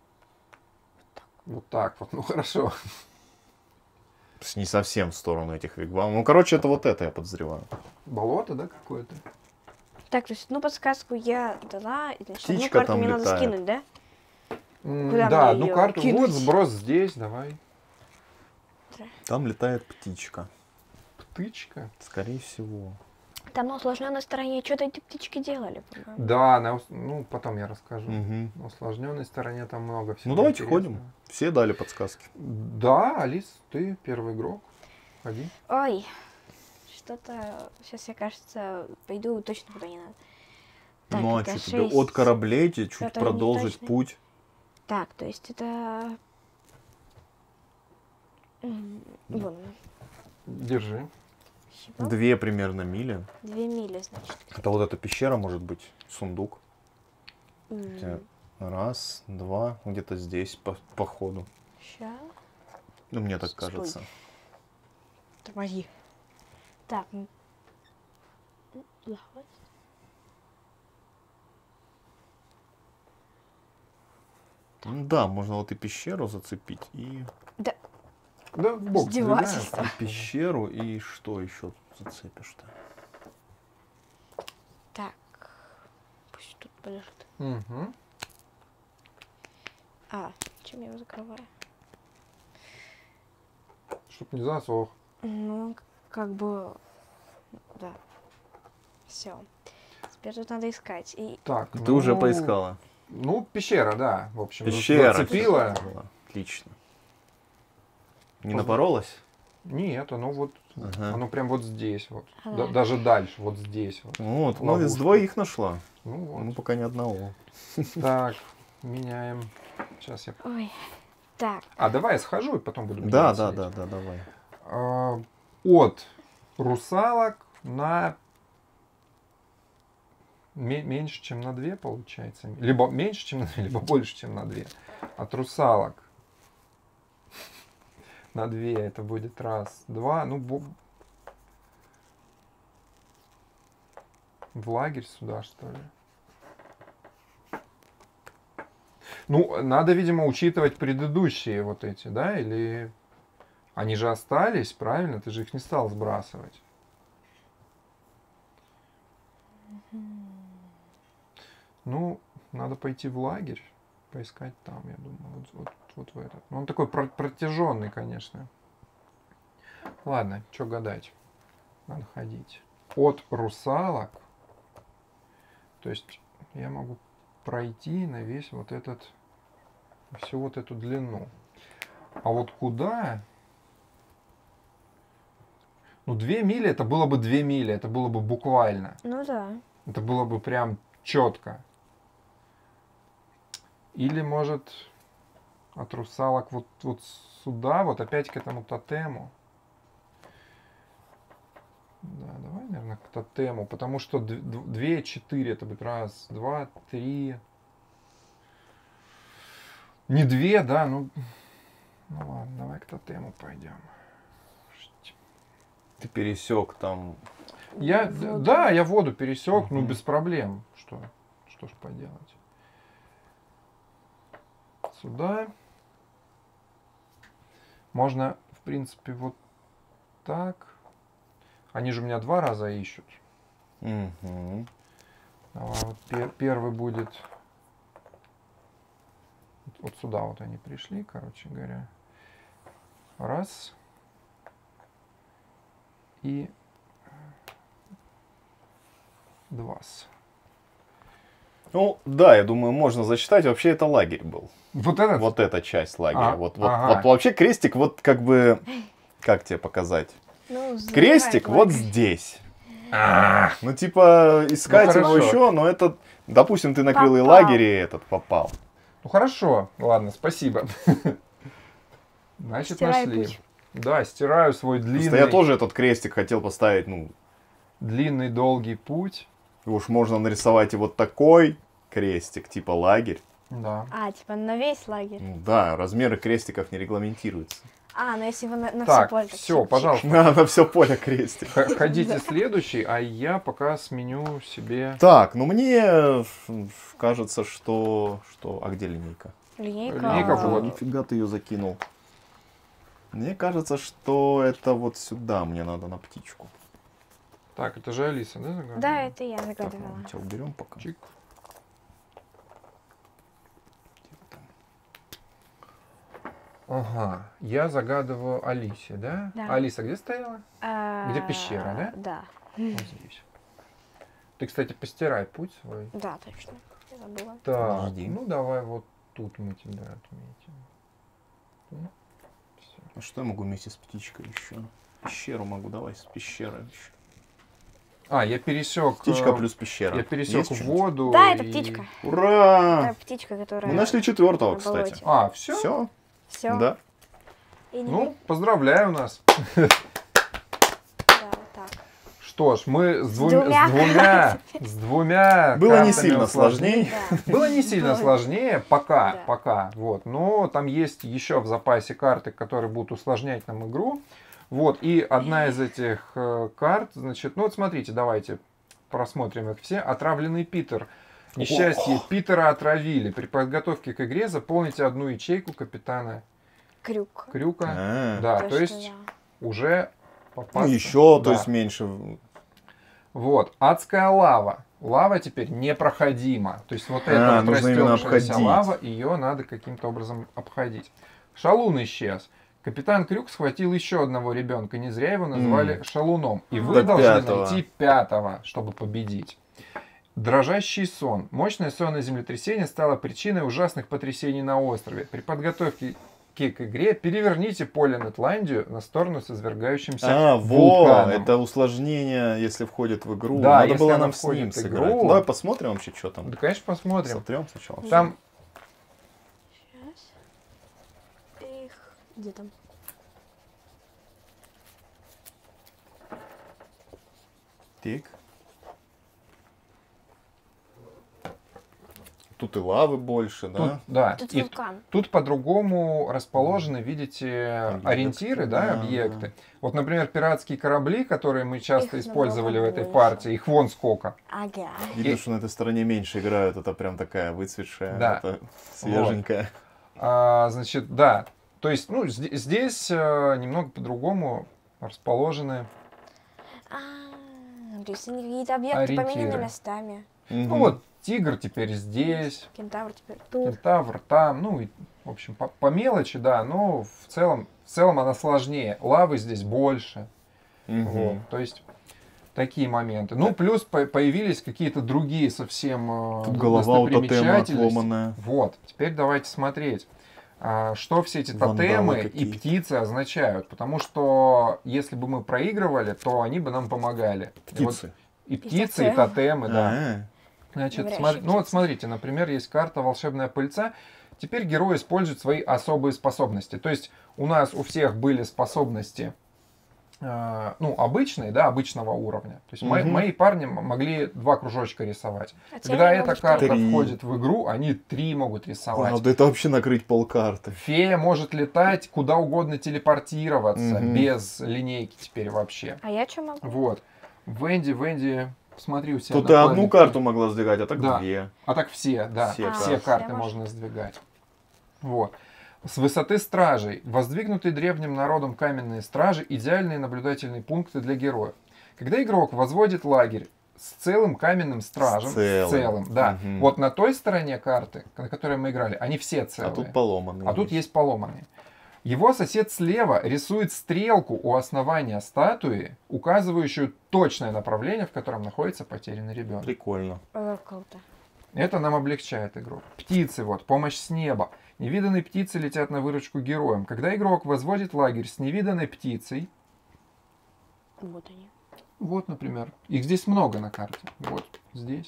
Вот так вот. Ну хорошо.
То есть не совсем в сторону этих вигвамов. Ну, короче, это вот это я подозреваю.
Болото, да, какое-то?
Так, то есть, ну, подсказку я дала, и значит, одну
Птичка
карту
там
мне надо
летает.
скинуть, да?
М,
Куда
да,
мне
одну
её
карту.
кинуть?
Вот сброс здесь, давай.
Там летает птичка.
Птычка.
Скорее всего.
Там на усложненной стороне что-то эти птички делали, по-моему.
Да, на ус- ну потом я расскажу.
Мгм.
На усложненной стороне там много всего.
Ну, давайте
интересного.
ходим. Все дали подсказки.
Да, Алис, ты первый игрок. Ходи.
Ой, что-то, сейчас я, кажется, пойду точно куда не надо. Так,
ну, а
это
что тебе
шесть.
от кораблей тебе чуть
Это не
продолжить
точно.
путь?
Так, то есть это... М, Вон она.
Держи.
Спасибо.
Две примерно мили.
Две мили, значит.
Это вот эта пещера, может быть, сундук.
М,
Раз, два, где-то здесь, по, по ходу.
Ща.
Ну, мне так
Стой.
кажется.
Тормози. Так. м, м, лахвать.
Ну да, можно вот и пещеру зацепить, и,
Да,
Да, в бок
издевательство.
сдвигаем.
и пещеру, и что еще зацепишь-то?
Так. Пусть тут полежит.
Мгм.
А, чем я его закрываю?
Чтоб не засох.
Ну, к- как бы... Да. Все. Теперь тут надо искать. И
Так,
Ты
ну,
уже поискала.
Ну, пещера, да, в общем.
Пещера.
Зацепила.
Была. Отлично. Не
Поз-
напоролась?
Нет, оно вот,
Ага.
оно прям вот здесь вот.
Ага.
Да- даже дальше, вот здесь вот.
Вот, ну из
Ловушка.
двоих нашла.
Ну вот.
Ну, пока ни одного.
Так, меняем. Сейчас я...
Ой. Так.
А, давай я схожу и потом буду
Да,
менять
да,
эти.
да, да, давай.
А, от русалок на ме- меньше, чем на две, получается. Либо меньше, чем на две, либо больше, чем на две. От русалок на две это будет раз, два. Ну, бо- в лагерь сюда, что ли? Ну, надо, видимо, учитывать предыдущие вот эти, да? Или они же остались, правильно? Ты же их не стал сбрасывать. Ну, надо пойти в лагерь, поискать там, я думаю, вот, вот, вот в этот. Ну, он такой про- протяженный, конечно. Ладно, что гадать. Надо ходить. От русалок. То есть я могу пройти на весь вот этот, всю вот эту длину. А вот куда? Ну, две мили, это было бы две мили, это было бы буквально.
Ну да.
Это было бы прям четко. Или, может, от русалок вот, вот сюда, вот опять к этому тотему. Да, давай, наверное, к тотему, потому что две, четыре, это будет раз, два, три. Не две, да, ну... Ну ладно, давай к тотему пойдем.
Ты пересек там.
Я,
Воду.
да, я воду пересек, ну
Мгм.
без проблем. Что, что ж поделать? Сюда. Можно, в принципе, вот так. Они же у меня два раза ищут.
Мгм.
Давай, вот пер- первый будет... Вот сюда вот они пришли, короче говоря. Раз. И... Два.
Ну, да, я думаю, можно засчитать. Вообще это лагерь был.
Вот этот?
Вот эта часть лагеря.
А,
вот, вот,
ага.
вот вообще крестик, вот как бы... Как тебе показать?
Ну,
Крестик
заливает
вот
лагерь.
здесь.
А,
Ну, типа, искать
Ну,
его
хорошо.
еще, но это... Допустим, ты накрыл и
Попал.
лагерь, и этот попал.
Ну хорошо, ладно, спасибо. Значит,
Стирай
нашли.
путь.
Да, стираю свой длинный,
Просто я тоже этот крестик хотел поставить, ну,
длинный долгий путь.
уж можно нарисовать и вот такой крестик, типа лагерь.
Да.
А, типа на весь лагерь.
Ну, да, размеры крестиков не регламентируются.
А, ну если вы на, на
Так,
все поле. так
все,
чик-чик.
пожалуйста,
На, на все поле крестик.
х- ходите следующий, а я пока сменю себе
Так, ну мне э, кажется, что... что... А где линейка?
Линейка.
Линейка
А,
вот.
Нифига ты ее закинул. Мне кажется, что это вот сюда мне надо на птичку.
Так, это же Алиса, да? загадывала?
Да, это я
Так,
загадывала.
ладно, тебя уберем пока.
Чик. Ага, я загадываю Алисе, да?
Да.
Алиса где стояла?
А,
Где пещера, да?
Да.
Вот здесь. Ты, кстати, постирай путь свой.
Да, точно. Я забыла.
Так,
Подожди.
ну давай вот тут мы тебя отметим. Ну, всё.
А что я могу вместе с птичкой еще? Пещеру могу, давай с пещерой еще.
А, я пересек.
Птичка
э,
плюс пещера.
Я пересек
Есть что-нибудь?
воду.
Да, это
и-
птичка.
Ура!
Это птичка, которая...
Мы нашли четвертого,
на
кстати.
болоте.
А, все?
Все?
Все.
Да.
И не
Ну, поздравляю нас.
Да, вот так.
Что ж, мы с,
С
двумя,
двумя
с двумя, с двумя
Было не
картами
сильно
усложнений.
сложнее.
Да.
Было не сильно
Было.
сложнее, пока,
Да.
пока, вот. Но там есть еще в запасе карты, которые будут усложнять нам игру. Вот, и одна из этих э, карт, значит, ну вот смотрите, давайте просмотрим их все. Отравленный Питер. Несчастье, Питера отравили. При подготовке к игре заполните одну ячейку капитана
Крюк.
Крюка.
А.
Да, то
что
есть
да.
уже
Ну,
попасться.
еще, то
Да.
есть меньше.
Вот, адская лава. Лава теперь непроходима. То есть вот
А,
эта вот
нужно именно
растекшаяся
обходить.
лава, ее надо каким-то образом обходить. Шалун исчез. Капитан Крюк схватил еще одного ребенка. Не зря его назвали
М.
Шалуном. И
До
вы должны
пятого.
найти пятого, чтобы победить. Дрожащий сон. Мощное сонное землетрясение стало причиной ужасных потрясений на острове. При подготовке к игре переверните поле Нетландию на сторону с извергающимся
А, во,
вулканом.
это усложнение, если входит в игру.
Да,
Надо
если
было
оно
нам с ним
входит в
сыграть.
игру.
Ну, давай посмотрим вообще, что там.
Да, конечно, посмотрим.
Сотрем сначала.
Там
Сейчас. Их. Где там?
Тик. Тут и лавы больше,
тут,
да?
да.
Тут
И
вулкан.
тут по-другому расположены, видите,
Объекты,
ориентиры, да,
да,
объекты.
да.
Вот, например, пиратские корабли, которые мы часто
Их
использовали в
намного
этой
больше.
партии, их вон сколько.
Ага.
Видно,
И-
что на этой стороне меньше играют. Это прям такая выцветшая,
Да.
это свеженькая.
А, значит, да. То есть, ну, зд- здесь э, немного по-другому расположены.
А, то есть они какие-то объекты поменены
Ориентиры.
местами.
Ну вот, тигр теперь здесь,
Кентавр теперь тут.
кентавр там, ну, и, в общем, по, по мелочи, да, но в целом, в целом она сложнее. Лавы здесь больше.
Мгм.
Вот, то есть такие моменты. Ну, плюс по- появились какие-то другие совсем э,
Тут голова у тотема
достопримечательности.
отломанная.
Вот, теперь давайте смотреть, а, что все эти
Вандалы
тотемы и
какие-то.
птицы означают. Потому что если бы мы проигрывали, то они бы нам помогали. И, вот-
Птицы.
и птицы, и
тотемы.
тотемы, да.
А,
Значит,
Говорящие
смотри- ну вот
птицы.
смотрите, например, есть карта «Волшебная пыльца». Теперь герой использует свои особые способности. То есть у нас у всех были способности, э, ну, обычные, да, обычного уровня. То есть мои,
Мгм.
мои парни м- могли два кружочка рисовать.
А те
Когда
они
эта
могут
карта
Три.
входит в игру, они три могут рисовать.
Правда, это вообще накрыть полкарты.
Фея может летать куда угодно, телепортироваться
Мгм.
без линейки теперь вообще.
А я что могу?
Вот. Венди, Венди, смотри у себя
Тут
на
ты одну
плане.
карту могла сдвигать, а так
Да.
две.
А так все, да,
Все
все,
карты.
карты
Все
можно сдвигать. Вот. С высоты стражей. Воздвигнутые древним народом каменные стражи – идеальные наблюдательные пункты для героев. Когда игрок возводит лагерь с целым каменным стражем,
С целым.
да,
Мгм.
вот на той стороне карты, на которой мы играли, они все целые.
А тут поломанные.
А тут есть поломанные. Его сосед слева рисует стрелку у основания статуи, указывающую точное направление, в котором находится потерянный ребенок.
Прикольно.
О, круто.
Это нам облегчает игру. Птицы, вот, помощь с неба. Невиданные птицы летят на выручку героям. Когда игрок возводит лагерь с невиданной птицей,
Вот они.
вот, например, их здесь много на карте, вот, здесь,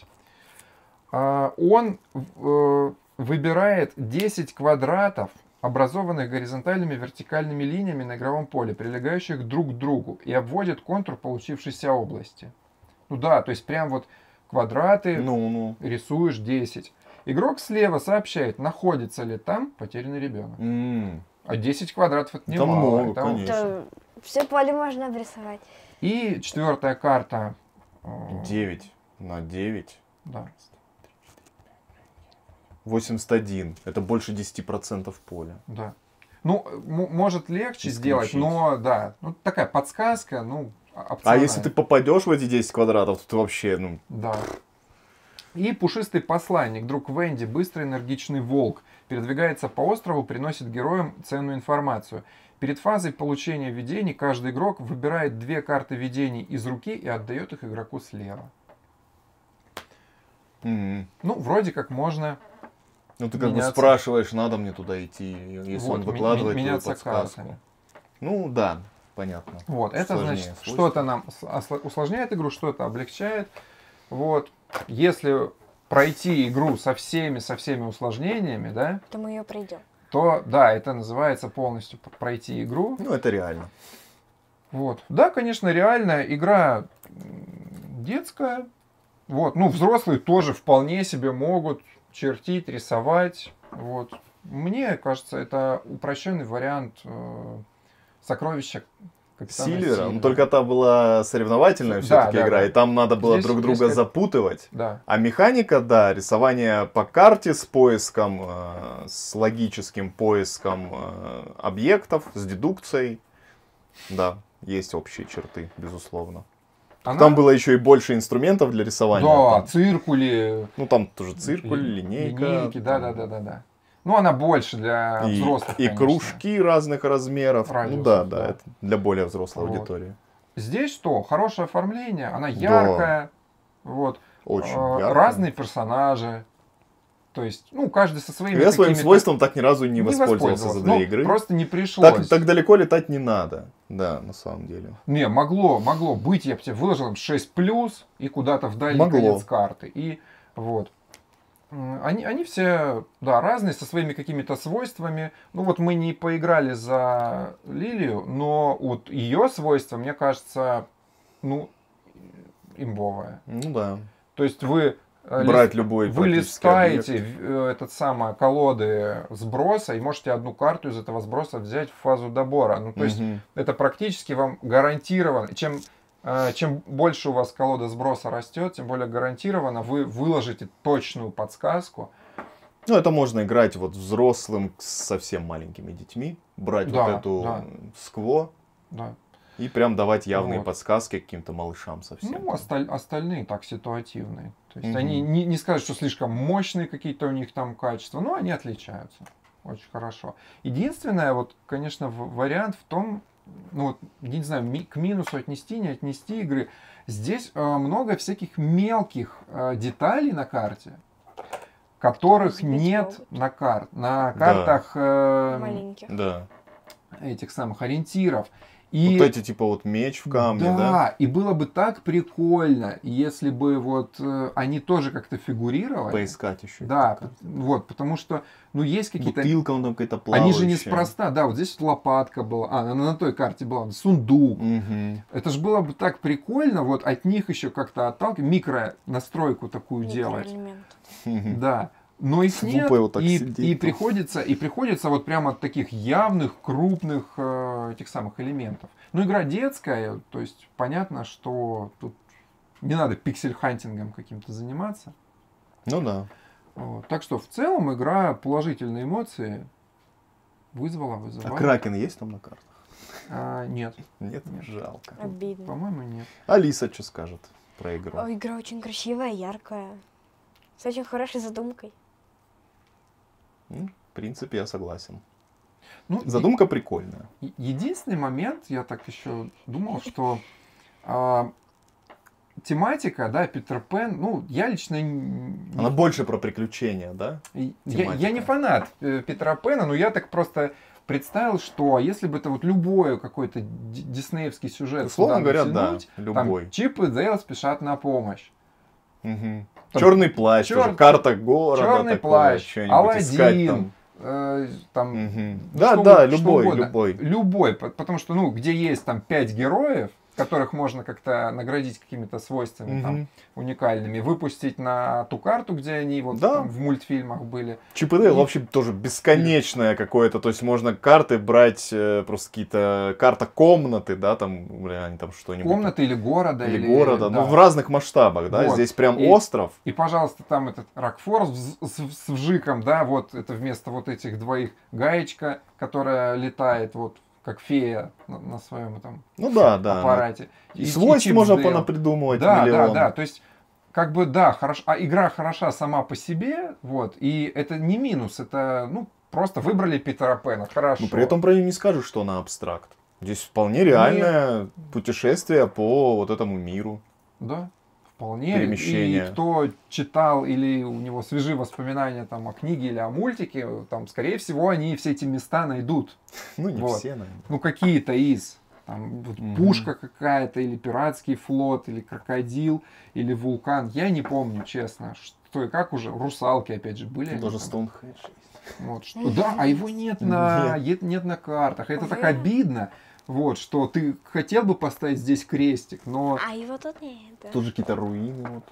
а, он э, выбирает десять квадратов, образованных горизонтальными и вертикальными линиями на игровом поле, прилегающих друг к другу, и обводит контур получившейся области. Ну да, то есть прям вот квадраты,
Ну, ну.
рисуешь десять. Игрок слева сообщает, находится ли там потерянный ребенок.
М.
А десять квадратов это
Это
немало.
много,
это-
конечно.
Это все поле можно обрисовать.
И четвертая карта. э,
девять на девять.
Да.
восемьдесят один. Это больше десяти процентов поля.
Да. Ну, м- может легче
Исключить.
сделать, но да. Ну, такая подсказка, ну,
А
опциональная.
если ты попадешь в эти десять квадратов, то ты вообще, ну,
Да. И пушистый посланник, друг Венди, быстрый энергичный волк, передвигается по острову, приносит героям ценную информацию. Перед фазой получения видений каждый игрок выбирает две карты видений из руки и отдает их игроку слева.
м.
Ну, вроде как можно
Ну ты как
Меняться.
бы спрашиваешь, надо мне туда идти, если
Вот,
он
ми-
выкладывает
ми-
твою
меняться
подсказку.
картами.
Ну да, понятно.
Вот, это
Сложнее
значит,
свойства.
что-то нам с- осла- усложняет игру, что-то облегчает. Вот. Если пройти игру со всеми, со всеми усложнениями, да,
То мы ее пройдем.
то да, это называется полностью п- пройти игру.
Ну это реально.
Вот. Да, конечно, реально игра м, детская. Вот. Ну, взрослые тоже вполне себе могут чертить, рисовать. Вот. Мне кажется, это упрощенный вариант э, сокровища Капитана
Сильвера.
Сильвера.
Ну, только та была соревновательная
Да,
все-таки
да,
игра,
да.
и там надо было
Здесь
друг друга
искать-
запутывать.
Да.
А механика, да, рисование по карте с поиском, э, с логическим поиском э, объектов, с дедукцией. Да, есть общие черты, безусловно.
Она-
Там было еще и больше инструментов для рисования.
Да,
Там-
циркули,
ну, там тоже циркуль,
ли-
линейка.
линейки, да, да,
там
да, да, да. Ну, она больше для
И,
взрослых,
и
конечно.
кружки разных размеров.
Радиусов,
ну да, да,
да.
это для более взрослой
Вот.
аудитории.
Здесь что? Хорошее оформление, она яркая, вот.
Очень
Э,
ярко.
разные персонажи. То есть, ну, каждый со своими
Я своим
какими-то-
свойством так ни разу не, воспользовался за две
Ну,
игры.
просто не пришлось.
Так, так далеко летать не надо. Да, на самом деле.
Не, могло, могло быть, я бы тебе выложил там шесть плюс и куда-то в дальний
Могло.
конец карты. И вот. М, Они, они все, да, разные, со своими какими-то свойствами. Ну вот мы не поиграли за Лилию, но вот ее свойства, мне кажется, ну, имбовое.
Ну да.
То есть вы э,
Брать
лист-
любой
вы
практически
листаете
объект.
в- э, этот самый колоды сброса и можете одну карту из этого сброса взять в фазу добора. Ну, то есть
Мгм.
это практически вам гарантировано. Чем, э, чем больше у вас колода сброса растет, тем более гарантированно вы выложите точную подсказку.
Ну, это можно играть вот взрослым с совсем маленькими детьми. Брать
Да,
вот эту
да.
скво
Да.
и прям давать явные
Вот.
подсказки каким-то малышам совсем.
Ну, осталь- остальные так ситуативные. То есть
Мгм.
они не, не скажут, что слишком мощные какие-то у них там качества, но они отличаются. Очень хорошо. Единственное, вот, конечно, в- вариант в том, ну вот, не знаю, ми- к минусу отнести, не отнести игры. Здесь э, много всяких мелких э, деталей на карте, которых
Сбить
нет
могут.
на карт, на
Да.
картах э,
Маленьких.
Да.
этих самых ориентиров. И
Вот эти типа вот меч в камне, да?
да, и было бы так прикольно, если бы вот э, они тоже как-то фигурировали.
Поискать еще.
Да, п- вот, потому что, ну, есть какие-то...
Бутылка он там какая-то плавающая.
Они же неспроста, да, вот здесь вот лопатка была, а, на, на той карте была, сундук.
Мгм.
Это же было бы так прикольно, вот от них еще как-то отталкивать, микро настройку такую делать.
Микроэлемент.
Мгм.
Да. Но их
С
нет,
лупой вот так
и,
сидеть
и
тут.
приходится, и приходится вот прямо от таких явных, крупных э, этих самых элементов. Ну, игра детская, то есть понятно, что тут не надо пиксель-хантингом каким-то заниматься.
Ну да.
Вот. Так что в целом игра положительные эмоции вызвала,
А
вызывала.
Кракен есть там на картах?
А, нет,
Нет,
Нет.
жалко.
Обидно.
по-моему, нет.
Алиса что скажет про игру?
О, игра очень красивая, яркая. С очень хорошей задумкой.
М, В принципе, я согласен.
Ну, и-
Задумка прикольная.
Е- Единственный момент, я так еще думал, что а, тематика, да, Питер Пен, ну, я лично... н-
Она больше про приключения, да?
Я, я не
тематика.
фанат э, Питера Пена, но я так просто представил, что если бы это вот любой какой-то ди- диснеевский сюжет
Условно
сюда
говоря, да,
натянуть,
любой.
там Чип и Дейл спешат на помощь.
Мгм.
Там
Черный плащ,
чёр-
тоже, карта города.
Черный
такое,
плащ,
что-нибудь искать
Аладдин,
там.
э, там,
Мгм.
что
Да,
у-
да,
что
любой,
угодно.
любой.
Любой, по- потому что, ну, где есть там пять героев, которых можно как-то наградить какими-то свойствами там,
Мгм.
уникальными, выпустить на ту карту, где они вот
Да.
там в мультфильмах были.
Чип и Дейл
И-
вообще тоже бесконечное какое-то, то есть можно карты брать, э, просто какие-то, карта комнаты, да, там, бля, они там что-нибудь.
Комнаты или города.
Или города,
да.
ну в разных масштабах, да,
Вот.
здесь прям
И-
остров.
И, пожалуйста, там этот Рокфор с, с- с вжиком, да, вот это вместо вот этих двоих гаечка, которая летает вот как фея на, на своем там
Ну да, да.
аппарате.
И свойств
Чип
можно
Дейл.
понапридумывать
Да,
миллион.
да, да. То есть, как бы, да, хорошо. А игра хороша сама по себе, вот. И это не минус, это, ну, просто выбрали Питера Пена, хорошо.
Но при этом про нее не скажешь, что она абстракт. Здесь вполне реальное путешествие по вот этому миру.
Да, вполне.
Перемещение.
И кто читал или у него свежие воспоминания там о книге или о мультике, там, скорее всего, они все эти места найдут.
Ну, не
Вот.
все, наверное.
Ну, какие-то из. Там вот
Мгм.
пушка какая-то, или пиратский флот, или крокодил, или вулкан. Я не помню, честно, что и как уже. Русалки, опять же, были. они
Даже
там?
Стоунхендж есть.
Вот, что, да, а его нет на,
Нет.
нет, нет на картах. Это так
Вы-
обидно. Вот, что ты хотел бы поставить здесь крестик, но
А его тут нет. Да.
Тут же какие-то руины. Вот.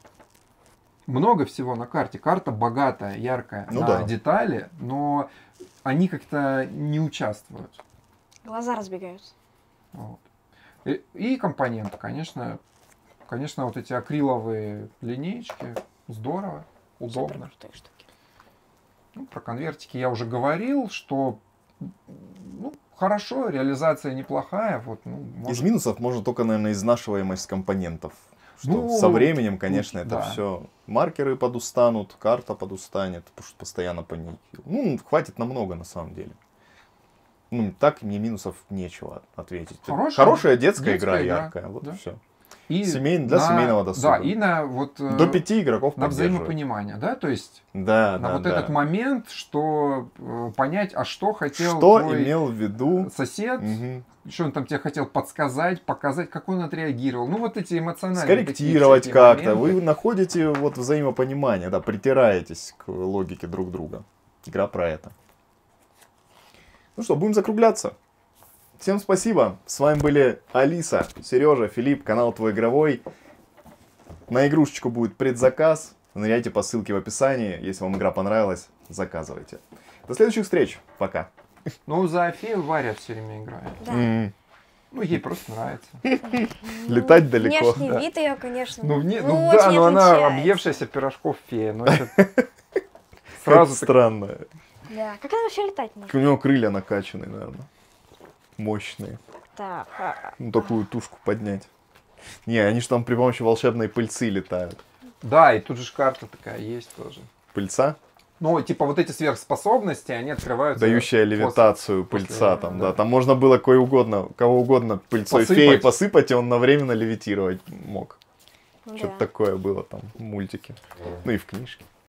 много всего на карте. Карта богатая, яркая
Ну
на
да.
детали, но они как-то не участвуют.
Глаза разбегаются.
Вот. И, и компоненты, конечно, конечно, вот эти акриловые линеечки, здорово,
Супер
удобно.
крутые штуки.
Ну, про конвертики я уже говорил, что ну, хорошо, реализация неплохая. Вот, ну,
Из
может...
минусов можно только, наверное, изнашиваемость компонентов. Что
Ну,
со временем, конечно,
тут,
это
да.
все. Маркеры подустанут, карта подустанет, потому что постоянно по ней. Ну, хватит намного на самом деле. Ну, так мне минусов нечего ответить.
Хорошая-
Хорошая детская,
детская
игра,
игра,
яркая. Вот
да.
все.
И
Семейн- для
на-
семейного досуга.
Да, и на вот э,
До пяти игроков
на
поддерживает.
взаимопонимание, да, то есть
Да,
на
да,
вот
да.
этот момент, что э, понять, а что хотел
Что
твой
имел в виду?
сосед,
Мгм.
что он там тебе хотел подсказать, показать, как он отреагировал. Ну, вот эти эмоциональные
Скорректировать
такие
как-то.
всякие моменты.
Вы находите вот взаимопонимание, да, притираетесь к логике друг друга. Игра про это. Ну что, будем закругляться. Всем спасибо. С вами были Алиса, Сережа, Филипп, канал Твой Игровой. На игрушечку будет предзаказ. Ныряйте по ссылке в описании. Если вам игра понравилась, заказывайте. До следующих встреч. Пока.
Ну, за Афею Варя все время играет.
Да.
М,
Ну, ей просто нравится.
Летать далеко.
Внешний
Да.
вид ее, конечно.
Ну, вне- ну
очень
да, но она
отличается.
объевшаяся пирожков фея. Ну, это
Как
сразу так-
странно.
Да. Как она вообще летать может?
У него крылья накачанные, наверное. Мощные.
Так. а,
Ну, такую тушку поднять. Не, они же там при помощи волшебной пыльцы летают.
Да, и тут же ж карта такая есть тоже.
Пыльца,
Ну, типа вот эти сверхспособности, они открываются...
дающая
после-
левитацию
после-
пыльца там, да.
да.
Там можно было кое угодно, кого угодно пыльцой
Посыпать.
феи посыпать, и он одновременно левитировать мог.
да.
Что-то такое было там в мультике. Ну и в книжке.